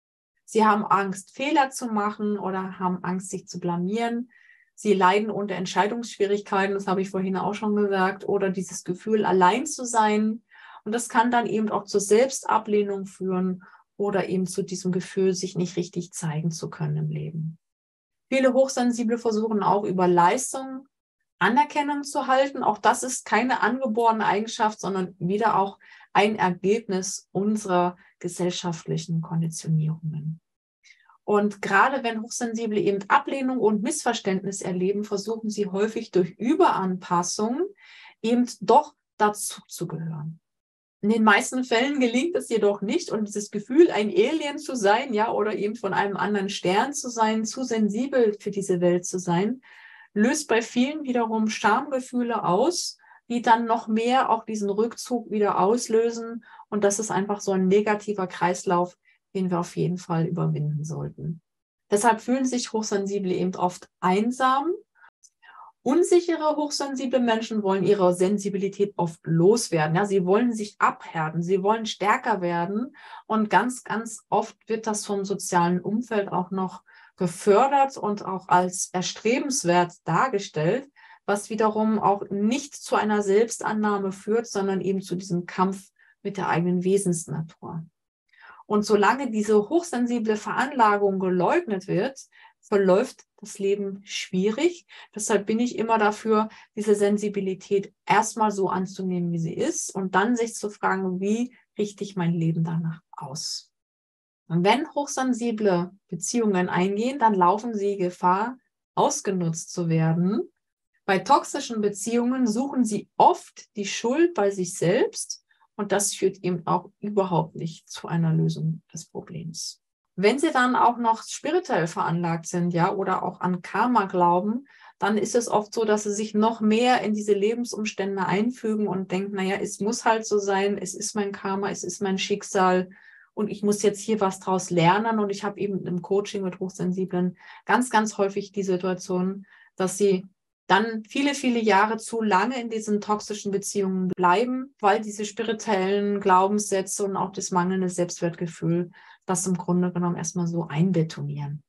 Sie haben Angst, Fehler zu machen oder haben Angst, sich zu blamieren. Sie leiden unter Entscheidungsschwierigkeiten, das habe ich vorhin auch schon gesagt, oder dieses Gefühl, allein zu sein. Und das kann dann eben auch zur Selbstablehnung führen oder eben zu diesem Gefühl, sich nicht richtig zeigen zu können im Leben. Viele Hochsensible versuchen auch über Leistung Anerkennung zu halten. Auch das ist keine angeborene Eigenschaft, sondern wieder auch ein Ergebnis unserer gesellschaftlichen Konditionierungen. Und gerade wenn Hochsensible eben Ablehnung und Missverständnis erleben, versuchen sie häufig durch Überanpassung eben doch dazu zu gehören. In den meisten Fällen gelingt es jedoch nicht und dieses Gefühl, ein Alien zu sein, ja, oder eben von einem anderen Stern zu sein, zu sensibel für diese Welt zu sein, löst bei vielen wiederum Schamgefühle aus, die dann noch mehr auch diesen Rückzug wieder auslösen. Und das ist einfach so ein negativer Kreislauf, den wir auf jeden Fall überwinden sollten. Deshalb fühlen sich Hochsensible eben oft einsam. Unsichere, hochsensible Menschen wollen ihre Sensibilität oft loswerden. Ja, sie wollen sich abhärten, sie wollen stärker werden. Und ganz, ganz oft wird das vom sozialen Umfeld auch noch gefördert und auch als erstrebenswert dargestellt, was wiederum auch nicht zu einer Selbstannahme führt, sondern eben zu diesem Kampf mit der eigenen Wesensnatur. Und solange diese hochsensible Veranlagung geleugnet wird, verläuft das Leben schwierig. Deshalb bin ich immer dafür, diese Sensibilität erstmal so anzunehmen, wie sie ist und dann sich zu fragen, wie richte ich mein Leben danach aus. Und wenn hochsensible Beziehungen eingehen, dann laufen sie Gefahr, ausgenutzt zu werden. Bei toxischen Beziehungen suchen sie oft die Schuld bei sich selbst und das führt eben auch überhaupt nicht zu einer Lösung des Problems. Wenn sie dann auch noch spirituell veranlagt sind, ja, oder auch an Karma glauben, dann ist es oft so, dass sie sich noch mehr in diese Lebensumstände einfügen und denken, naja, es muss halt so sein, es ist mein Karma, es ist mein Schicksal und ich muss jetzt hier was draus lernen. Und ich habe eben im Coaching mit Hochsensiblen ganz, ganz häufig die Situation, dass sie dann viele, viele Jahre zu lange in diesen toxischen Beziehungen bleiben, weil diese spirituellen Glaubenssätze und auch das mangelnde Selbstwertgefühl das im Grunde genommen erstmal so einbetonieren.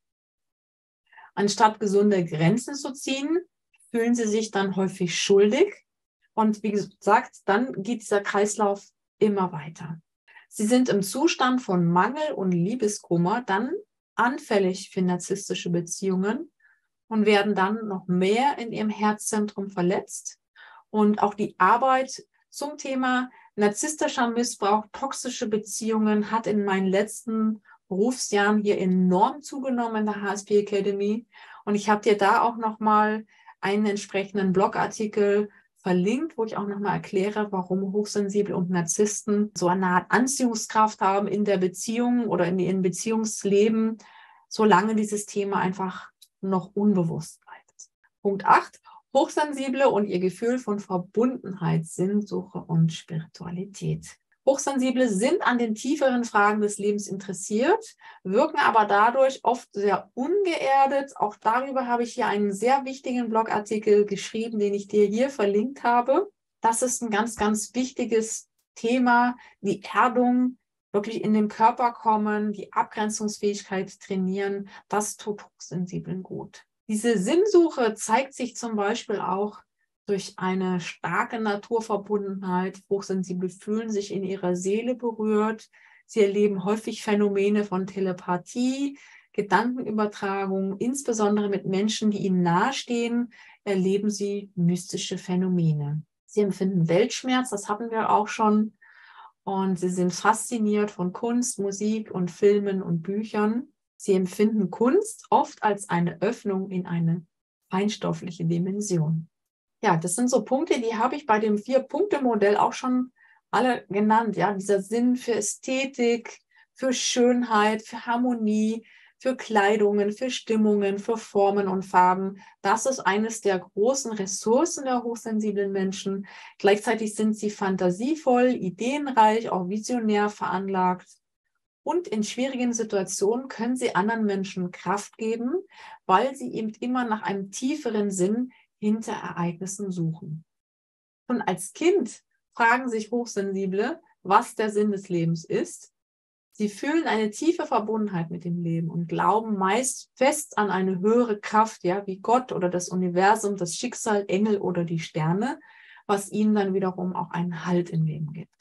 Anstatt gesunde Grenzen zu ziehen, fühlen sie sich dann häufig schuldig. Und wie gesagt, dann geht dieser Kreislauf immer weiter. Sie sind im Zustand von Mangel und Liebeskummer dann anfällig für narzisstische Beziehungen und werden dann noch mehr in ihrem Herzzentrum verletzt. Und auch die Arbeit zum Thema narzisstischer Missbrauch, toxische Beziehungen hat in meinen letzten Berufsjahren hier enorm zugenommen in der H S P Academy. Und ich habe dir da auch nochmal einen entsprechenden Blogartikel verlinkt, wo ich auch nochmal erkläre, warum Hochsensible und Narzissten so eine Art Anziehungskraft haben in der Beziehung oder in ihrem Beziehungsleben, solange dieses Thema einfach noch unbewusst bleibt. Punkt acht. Hochsensible und ihr Gefühl von Verbundenheit, Sinnsuche und Spiritualität. Hochsensible sind an den tieferen Fragen des Lebens interessiert, wirken aber dadurch oft sehr ungeerdet. Auch darüber habe ich hier einen sehr wichtigen Blogartikel geschrieben, den ich dir hier verlinkt habe. Das ist ein ganz, ganz wichtiges Thema, die Erdung, wirklich in den Körper kommen, die Abgrenzungsfähigkeit trainieren. Das tut Hochsensiblen gut. Diese Sinnsuche zeigt sich zum Beispiel auch durch eine starke Naturverbundenheit. Hochsensible fühlen sich in ihrer Seele berührt. Sie erleben häufig Phänomene von Telepathie, Gedankenübertragung. Insbesondere mit Menschen, die ihnen nahestehen, erleben sie mystische Phänomene. Sie empfinden Weltschmerz, das hatten wir auch schon. Und sie sind fasziniert von Kunst, Musik und Filmen und Büchern. Sie empfinden Kunst oft als eine Öffnung in eine feinstoffliche Dimension. Ja, das sind so Punkte, die habe ich bei dem Vier-Punkte-Modell auch schon alle genannt. Ja, dieser Sinn für Ästhetik, für Schönheit, für Harmonie, für Kleidungen, für Stimmungen, für Formen und Farben. Das ist eines der großen Ressourcen der hochsensiblen Menschen. Gleichzeitig sind sie fantasievoll, ideenreich, auch visionär veranlagt. Und in schwierigen Situationen können sie anderen Menschen Kraft geben, weil sie eben immer nach einem tieferen Sinn hinter Ereignissen suchen. Und als Kind fragen sich Hochsensible, was der Sinn des Lebens ist. Sie fühlen eine tiefe Verbundenheit mit dem Leben und glauben meist fest an eine höhere Kraft, ja, wie Gott oder das Universum, das Schicksal, Engel oder die Sterne, was ihnen dann wiederum auch einen Halt im Leben gibt.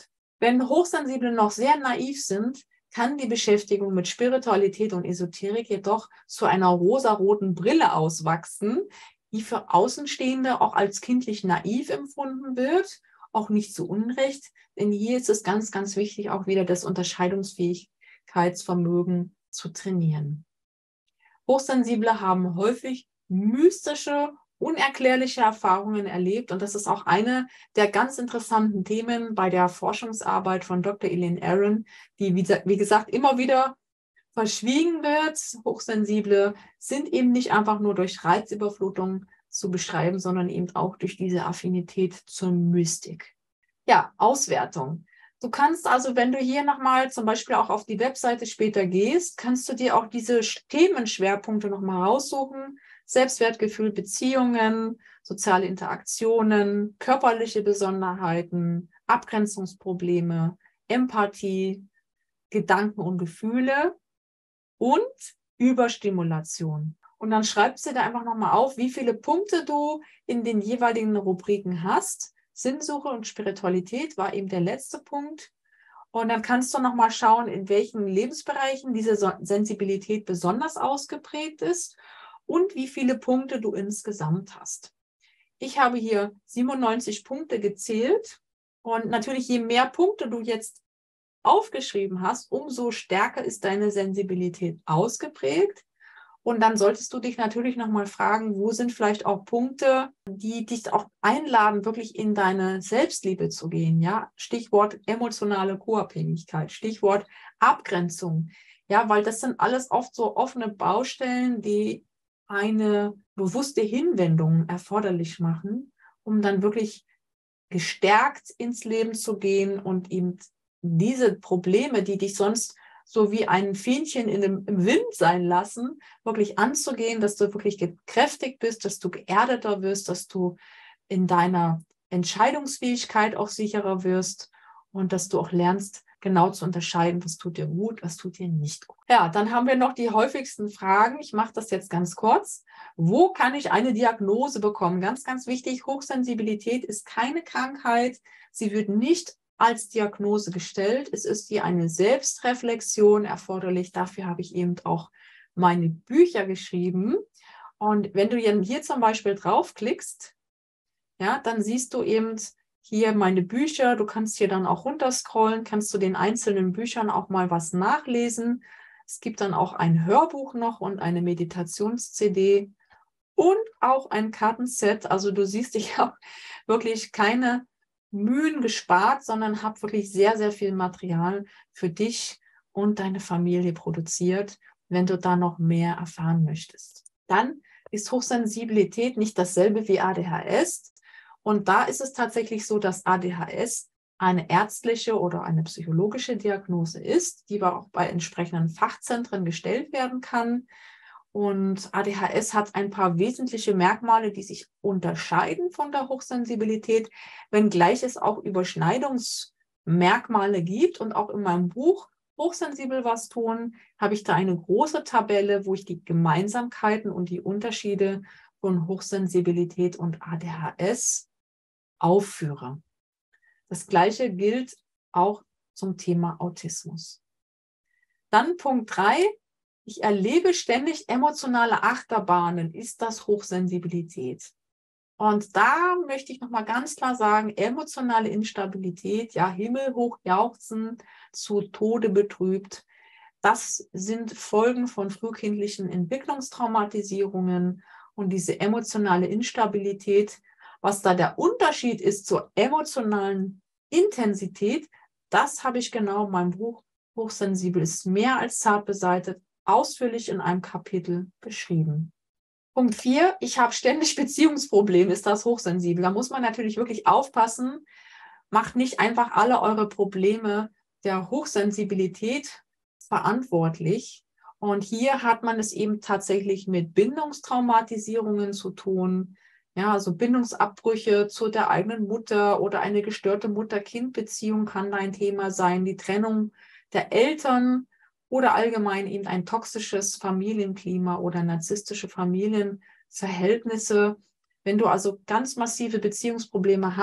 Wenn Hochsensible noch sehr naiv sind, kann die Beschäftigung mit Spiritualität und Esoterik jedoch zu einer rosaroten Brille auswachsen, die für Außenstehende auch als kindlich naiv empfunden wird, auch nicht zu Unrecht, denn hier ist es ganz, ganz wichtig, auch wieder das Unterscheidungsfähigkeitsvermögen zu trainieren. Hochsensible haben häufig mystische, unerklärliche Erfahrungen erlebt und das ist auch eine der ganz interessanten Themen bei der Forschungsarbeit von Doktor Elaine Aron, die, wie gesagt, immer wieder verschwiegen wird. Hochsensible sind eben nicht einfach nur durch Reizüberflutung zu beschreiben, sondern eben auch durch diese Affinität zur Mystik. Ja, Auswertung. Du kannst also, wenn du hier nochmal zum Beispiel auch auf die Webseite später gehst, kannst du dir auch diese Themenschwerpunkte nochmal raussuchen. Selbstwertgefühl, Beziehungen, soziale Interaktionen, körperliche Besonderheiten, Abgrenzungsprobleme, Empathie, Gedanken und Gefühle und Überstimulation. Und dann schreibst du dir einfach nochmal auf, wie viele Punkte du in den jeweiligen Rubriken hast. Sinnsuche und Spiritualität war eben der letzte Punkt. Und dann kannst du nochmal schauen, in welchen Lebensbereichen diese Sensibilität besonders ausgeprägt ist und wie viele Punkte du insgesamt hast. Ich habe hier siebenundneunzig Punkte gezählt. Und natürlich, je mehr Punkte du jetzt aufgeschrieben hast, umso stärker ist deine Sensibilität ausgeprägt. Und dann solltest du dich natürlich nochmal fragen, wo sind vielleicht auch Punkte, die dich auch einladen, wirklich in deine Selbstliebe zu gehen. Ja, Stichwort emotionale Co-Abhängigkeit, Stichwort Abgrenzung. Ja, weil das sind alles oft so offene Baustellen, die eine bewusste Hinwendung erforderlich machen, um dann wirklich gestärkt ins Leben zu gehen und eben diese Probleme, die dich sonst so wie ein Fähnchen in dem, im Wind sein lassen, wirklich anzugehen, dass du wirklich gekräftigt bist, dass du geerdeter wirst, dass du in deiner Entscheidungsfähigkeit auch sicherer wirst und dass du auch lernst, genau zu unterscheiden, was tut dir gut, was tut dir nicht gut. Ja, dann haben wir noch die häufigsten Fragen. Ich mache das jetzt ganz kurz. Wo kann ich eine Diagnose bekommen? Ganz, ganz wichtig, Hochsensibilität ist keine Krankheit. Sie wird nicht als Diagnose gestellt. Es ist hier eine Selbstreflexion erforderlich. Dafür habe ich eben auch meine Bücher geschrieben. Und wenn du hier zum Beispiel draufklickst, ja, dann siehst du eben hier meine Bücher. Du kannst hier dann auch runterscrollen, kannst du den einzelnen Büchern auch mal was nachlesen. Es gibt dann auch ein Hörbuch noch und eine Meditations-C D und auch ein Kartenset. Also du siehst, ich habe wirklich keine Mühen gespart, sondern habe wirklich sehr, sehr viel Material für dich und deine Familie produziert, wenn du da noch mehr erfahren möchtest. Dann ist Hochsensibilität nicht dasselbe wie A D H S. Und da ist es tatsächlich so, dass A D H S eine ärztliche oder eine psychologische Diagnose ist, die auch bei entsprechenden Fachzentren gestellt werden kann. Und A D H S hat ein paar wesentliche Merkmale, die sich unterscheiden von der Hochsensibilität, wenngleich es auch Überschneidungsmerkmale gibt. Und auch in meinem Buch Hochsensibel was tun, habe ich da eine große Tabelle, wo ich die Gemeinsamkeiten und die Unterschiede von Hochsensibilität und A D H S aufführe. Das Gleiche gilt auch zum Thema Autismus. Dann Punkt drei. Ich erlebe ständig emotionale Achterbahnen. Ist das Hochsensibilität? Und da möchte ich nochmal ganz klar sagen, emotionale Instabilität, ja, himmelhoch jauchzen, zu Tode betrübt, das sind Folgen von frühkindlichen Entwicklungstraumatisierungen und diese emotionale Instabilität. Was da der Unterschied ist zur emotionalen Intensität, das habe ich genau in meinem Buch Hochsensibel ist mehr als zart beseitigt ausführlich in einem Kapitel beschrieben. Punkt vier, ich habe ständig Beziehungsprobleme, ist das hochsensibel? Da muss man natürlich wirklich aufpassen, macht nicht einfach alle eure Probleme der Hochsensibilität verantwortlich. Und hier hat man es eben tatsächlich mit Bindungstraumatisierungen zu tun, ja, also Bindungsabbrüche zu der eigenen Mutter oder eine gestörte Mutter-Kind-Beziehung kann da ein Thema sein, die Trennung der Eltern, oder allgemein eben ein toxisches Familienklima oder narzisstische Familienverhältnisse. Wenn du also ganz massive Beziehungsprobleme hast,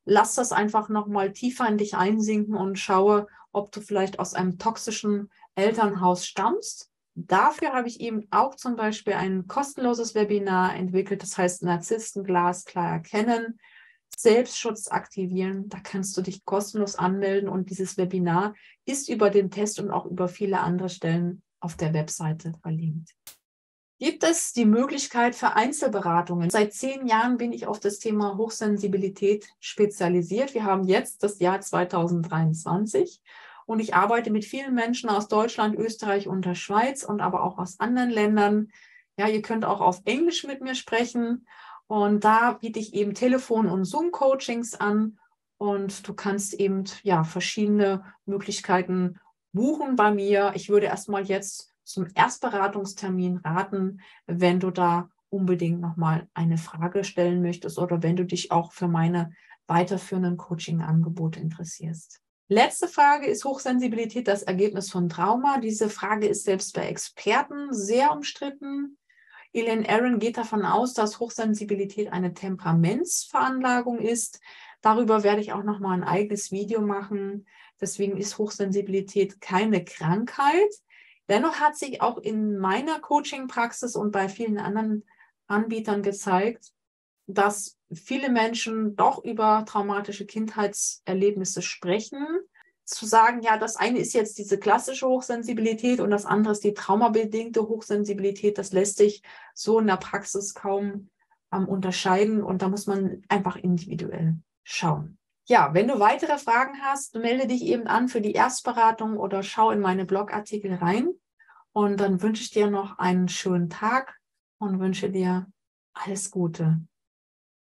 lass das einfach nochmal tiefer in dich einsinken und schaue, ob du vielleicht aus einem toxischen Elternhaus stammst. Dafür habe ich eben auch zum Beispiel ein kostenloses Webinar entwickelt, das heißt Narzissten glasklar erkennen, Selbstschutz aktivieren. Da kannst du dich kostenlos anmelden und dieses Webinar ist über den Test und auch über viele andere Stellen auf der Webseite verlinkt. Gibt es die Möglichkeit für Einzelberatungen? Seit zehn Jahren bin ich auf das Thema Hochsensibilität spezialisiert. Wir haben jetzt das Jahr zweitausenddreiundzwanzig und ich arbeite mit vielen Menschen aus Deutschland, Österreich und der Schweiz und aber auch aus anderen Ländern. Ja, ihr könnt auch auf Englisch mit mir sprechen und da biete ich eben Telefon- und Zoom-Coachings an und du kannst eben ja verschiedene Möglichkeiten buchen bei mir. Ich würde erstmal jetzt zum Erstberatungstermin raten, wenn du da unbedingt nochmal eine Frage stellen möchtest oder wenn du dich auch für meine weiterführenden Coaching-Angebote interessierst. Letzte Frage: Ist Hochsensibilität das Ergebnis von Trauma? Diese Frage ist selbst bei Experten sehr umstritten. Elaine Aron geht davon aus, dass Hochsensibilität eine Temperamentsveranlagung ist. Darüber werde ich auch nochmal ein eigenes Video machen. Deswegen ist Hochsensibilität keine Krankheit. Dennoch hat sich auch in meiner Coaching-Praxis und bei vielen anderen Anbietern gezeigt, dass viele Menschen doch über traumatische Kindheitserlebnisse sprechen. Zu sagen, ja, das eine ist jetzt diese klassische Hochsensibilität und das andere ist die traumabedingte Hochsensibilität, das lässt sich so in der Praxis kaum ähm, unterscheiden und da muss man einfach individuell schauen. Ja, wenn du weitere Fragen hast, melde dich eben an für die Erstberatung oder schau in meine Blogartikel rein. Und dann wünsche ich dir noch einen schönen Tag und wünsche dir alles Gute.